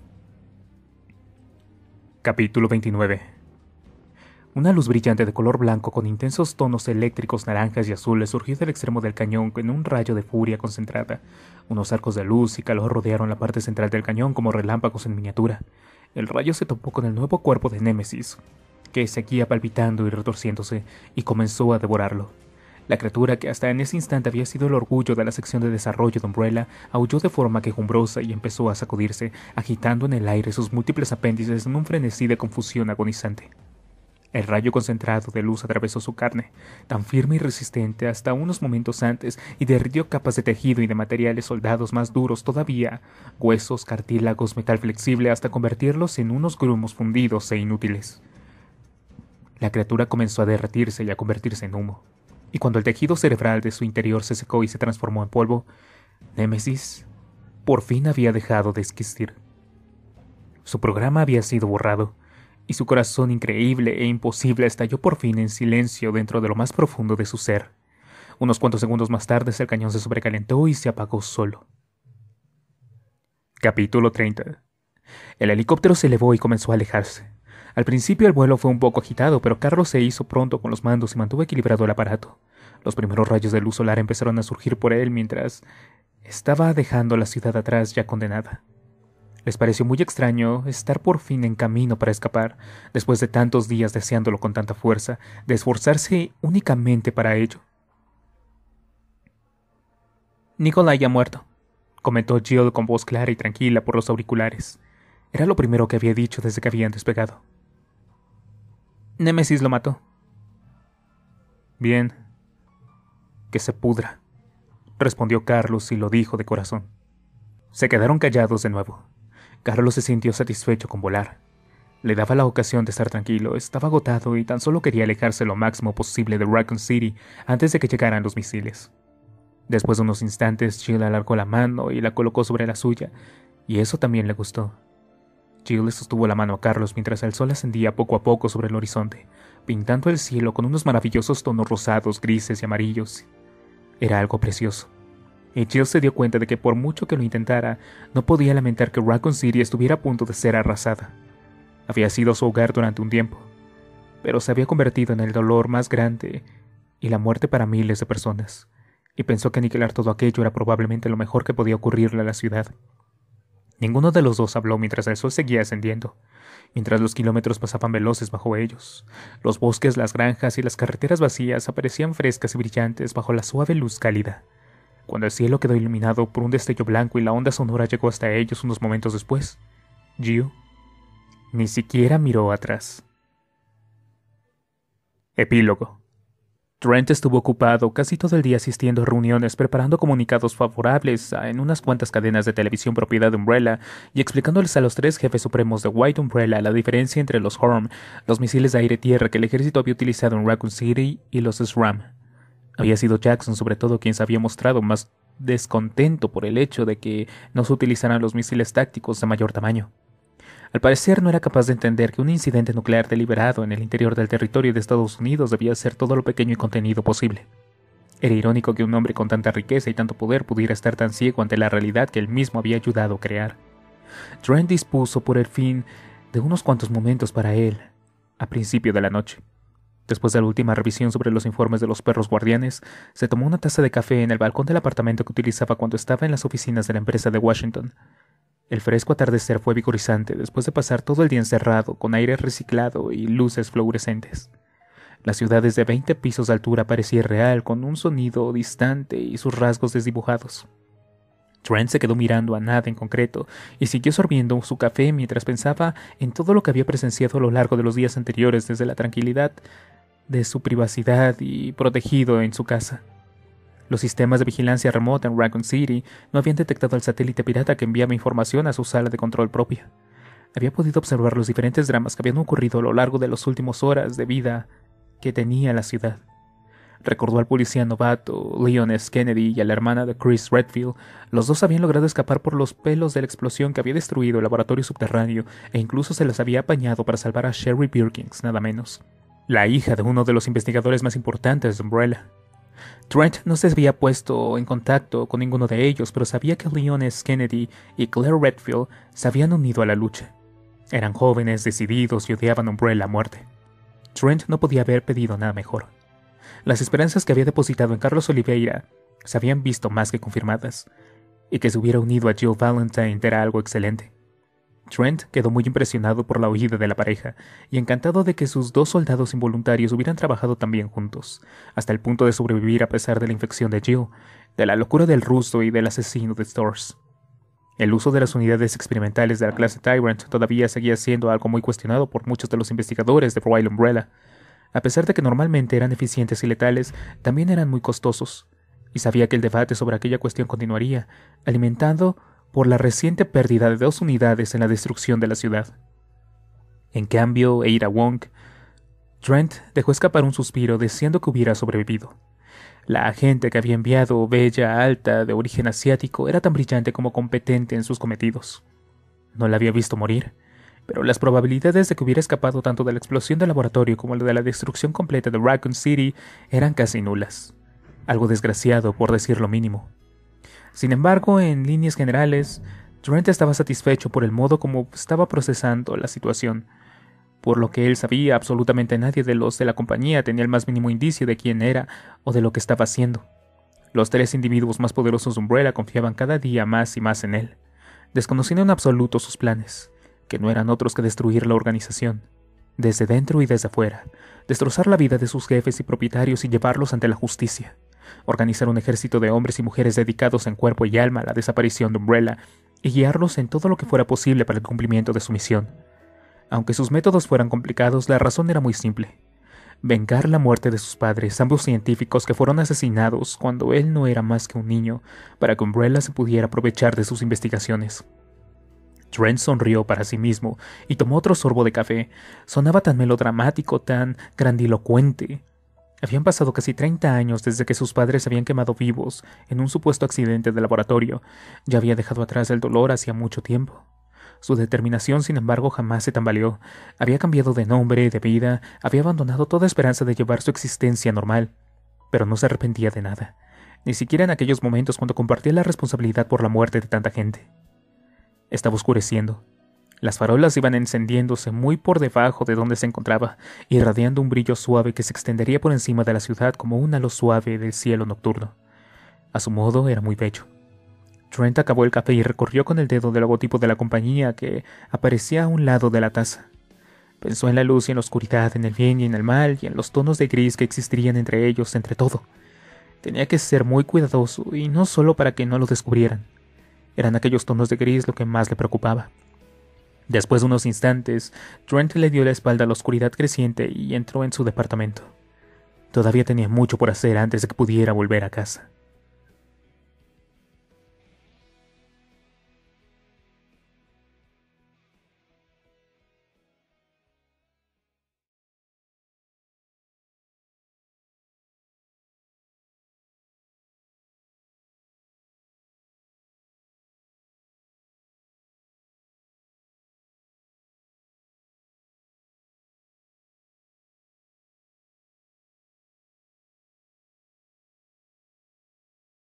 Capítulo 29. Una luz brillante de color blanco con intensos tonos eléctricos naranjas y azules surgió del extremo del cañón en un rayo de furia concentrada. Unos arcos de luz y calor rodearon la parte central del cañón como relámpagos en miniatura. El rayo se topó con el nuevo cuerpo de Némesis, que seguía palpitando y retorciéndose, y comenzó a devorarlo. La criatura, que hasta en ese instante había sido el orgullo de la sección de desarrollo de Umbrella, aulló de forma quejumbrosa y empezó a sacudirse, agitando en el aire sus múltiples apéndices en un frenesí de confusión agonizante. El rayo concentrado de luz atravesó su carne, tan firme y resistente hasta unos momentos antes, y derritió capas de tejido y de materiales soldados más duros todavía, huesos, cartílagos, metal flexible, hasta convertirlos en unos grumos fundidos e inútiles. La criatura comenzó a derretirse y a convertirse en humo, y cuando el tejido cerebral de su interior se secó y se transformó en polvo, Némesis por fin había dejado de existir. Su programa había sido borrado, y su corazón increíble e imposible estalló por fin en silencio dentro de lo más profundo de su ser. Unos cuantos segundos más tarde el cañón se sobrecalentó y se apagó solo. Capítulo 30. El helicóptero se elevó y comenzó a alejarse. Al principio el vuelo fue un poco agitado, pero Carlos se hizo pronto con los mandos y mantuvo equilibrado el aparato. Los primeros rayos de luz solar empezaron a surgir por él mientras estaba dejando la ciudad atrás ya condenada. Les pareció muy extraño estar por fin en camino para escapar, después de tantos días deseándolo con tanta fuerza, de esforzarse únicamente para ello. Nikolai ha muerto, comentó Jill con voz clara y tranquila por los auriculares. Era lo primero que había dicho desde que habían despegado. Némesis lo mató. Bien. Que se pudra, respondió Carlos y lo dijo de corazón. Se quedaron callados de nuevo. Carlos se sintió satisfecho con volar. Le daba la ocasión de estar tranquilo, estaba agotado y tan solo quería alejarse lo máximo posible de Raccoon City antes de que llegaran los misiles. Después de unos instantes, Jill alargó la mano y la colocó sobre la suya, y eso también le gustó. Jill le sostuvo la mano a Carlos mientras el sol ascendía poco a poco sobre el horizonte, pintando el cielo con unos maravillosos tonos rosados, grises y amarillos. Era algo precioso. Y Jill se dio cuenta de que por mucho que lo intentara, no podía lamentar que Raccoon City estuviera a punto de ser arrasada. Había sido su hogar durante un tiempo, pero se había convertido en el dolor más grande y la muerte para miles de personas, y pensó que aniquilar todo aquello era probablemente lo mejor que podía ocurrirle a la ciudad. Ninguno de los dos habló mientras el sol seguía ascendiendo, mientras los kilómetros pasaban veloces bajo ellos. Los bosques, las granjas y las carreteras vacías aparecían frescas y brillantes bajo la suave luz cálida. Cuando el cielo quedó iluminado por un destello blanco y la onda sonora llegó hasta ellos unos momentos después, Jill ni siquiera miró atrás. Epílogo. Trent estuvo ocupado casi todo el día asistiendo a reuniones, preparando comunicados favorables en unas cuantas cadenas de televisión propiedad de Umbrella y explicándoles a los 3 jefes supremos de White Umbrella la diferencia entre los HORM, los misiles de aire-tierra que el ejército había utilizado en Raccoon City, y los SRAM. Había sido Jackson sobre todo quien se había mostrado más descontento por el hecho de que no se utilizaran los misiles tácticos de mayor tamaño. Al parecer no era capaz de entender que un incidente nuclear deliberado en el interior del territorio de Estados Unidos debía ser todo lo pequeño y contenido posible. Era irónico que un hombre con tanta riqueza y tanto poder pudiera estar tan ciego ante la realidad que él mismo había ayudado a crear. Trent dispuso por el fin de unos cuantos momentos para él, a principio de la noche. Después de la última revisión sobre los informes de los perros guardianes, se tomó una taza de café en el balcón del apartamento que utilizaba cuando estaba en las oficinas de la empresa de Washington. El fresco atardecer fue vigorizante después de pasar todo el día encerrado, con aire reciclado y luces fluorescentes. La ciudad desde 20 pisos de altura parecía irreal, con un sonido distante y sus rasgos desdibujados. Trent se quedó mirando a nada en concreto y siguió sorbiendo su café mientras pensaba en todo lo que había presenciado a lo largo de los días anteriores desde la tranquilidad de su privacidad y protegido en su casa. Los sistemas de vigilancia remota en Raccoon City no habían detectado el satélite pirata que enviaba información a su sala de control propia. Había podido observar los diferentes dramas que habían ocurrido a lo largo de las últimas horas de vida que tenía la ciudad. Recordó al policía novato, Leon S. Kennedy, y a la hermana de Chris Redfield. Los dos habían logrado escapar por los pelos de la explosión que había destruido el laboratorio subterráneo e incluso se las había apañado para salvar a Sherry Birkins, nada menos, la hija de uno de los investigadores más importantes de Umbrella. Trent no se había puesto en contacto con ninguno de ellos, pero sabía que Leon S. Kennedy y Claire Redfield se habían unido a la lucha. Eran jóvenes, decididos y odiaban a Umbrella a muerte. Trent no podía haber pedido nada mejor. Las esperanzas que había depositado en Carlos Oliveira se habían visto más que confirmadas, y que se hubiera unido a Jill Valentine era algo excelente. Trent quedó muy impresionado por la huida de la pareja y encantado de que sus 2 soldados involuntarios hubieran trabajado tan bien juntos, hasta el punto de sobrevivir a pesar de la infección de Jill, de la locura del ruso y del asesino de Stores. El uso de las unidades experimentales de la clase Tyrant todavía seguía siendo algo muy cuestionado por muchos de los investigadores de Royal Umbrella. A pesar de que normalmente eran eficientes y letales, también eran muy costosos, y sabía que el debate sobre aquella cuestión continuaría, alimentando por la reciente pérdida de 2 unidades en la destrucción de la ciudad. En cambio, Ada Wong, Trent dejó escapar un suspiro deseando que hubiera sobrevivido. La agente que había enviado, bella, alta, de origen asiático, era tan brillante como competente en sus cometidos. No la había visto morir, pero las probabilidades de que hubiera escapado tanto de la explosión del laboratorio como de la destrucción completa de Raccoon City eran casi nulas. Algo desgraciado, por decir lo mínimo. Sin embargo, en líneas generales, Trent estaba satisfecho por el modo como estaba procesando la situación. Por lo que él sabía, absolutamente nadie de los de la compañía tenía el más mínimo indicio de quién era o de lo que estaba haciendo. Los 3 individuos más poderosos de Umbrella confiaban cada día más y más en él, desconociendo en absoluto sus planes, que no eran otros que destruir la organización, desde dentro y desde afuera, destrozar la vida de sus jefes y propietarios y llevarlos ante la justicia. Organizar un ejército de hombres y mujeres dedicados en cuerpo y alma a la desaparición de Umbrella y guiarlos en todo lo que fuera posible para el cumplimiento de su misión. Aunque sus métodos fueran complicados, la razón era muy simple: vengar la muerte de sus padres, ambos científicos que fueron asesinados cuando él no era más que un niño, para que Umbrella se pudiera aprovechar de sus investigaciones. Trent sonrió para sí mismo y tomó otro sorbo de café. Sonaba tan melodramático, tan grandilocuente. Habían pasado casi 30 años desde que sus padres se habían quemado vivos en un supuesto accidente de laboratorio. Ya había dejado atrás el dolor hacía mucho tiempo. Su determinación, sin embargo, jamás se tambaleó. Había cambiado de nombre, de vida, había abandonado toda esperanza de llevar su existencia normal. Pero no se arrepentía de nada, ni siquiera en aquellos momentos cuando compartía la responsabilidad por la muerte de tanta gente. Estaba oscureciendo. Las farolas iban encendiéndose muy por debajo de donde se encontraba, irradiando un brillo suave que se extendería por encima de la ciudad como un halo suave del cielo nocturno. A su modo era muy bello. Trent acabó el café y recorrió con el dedo el logotipo de la compañía que aparecía a un lado de la taza. Pensó en la luz y en la oscuridad, en el bien y en el mal, y en los tonos de gris que existirían entre ellos, entre todo. Tenía que ser muy cuidadoso, y no solo para que no lo descubrieran. Eran aquellos tonos de gris lo que más le preocupaba. Después de unos instantes, Trent le dio la espalda a la oscuridad creciente y entró en su departamento. Todavía tenía mucho por hacer antes de que pudiera volver a casa.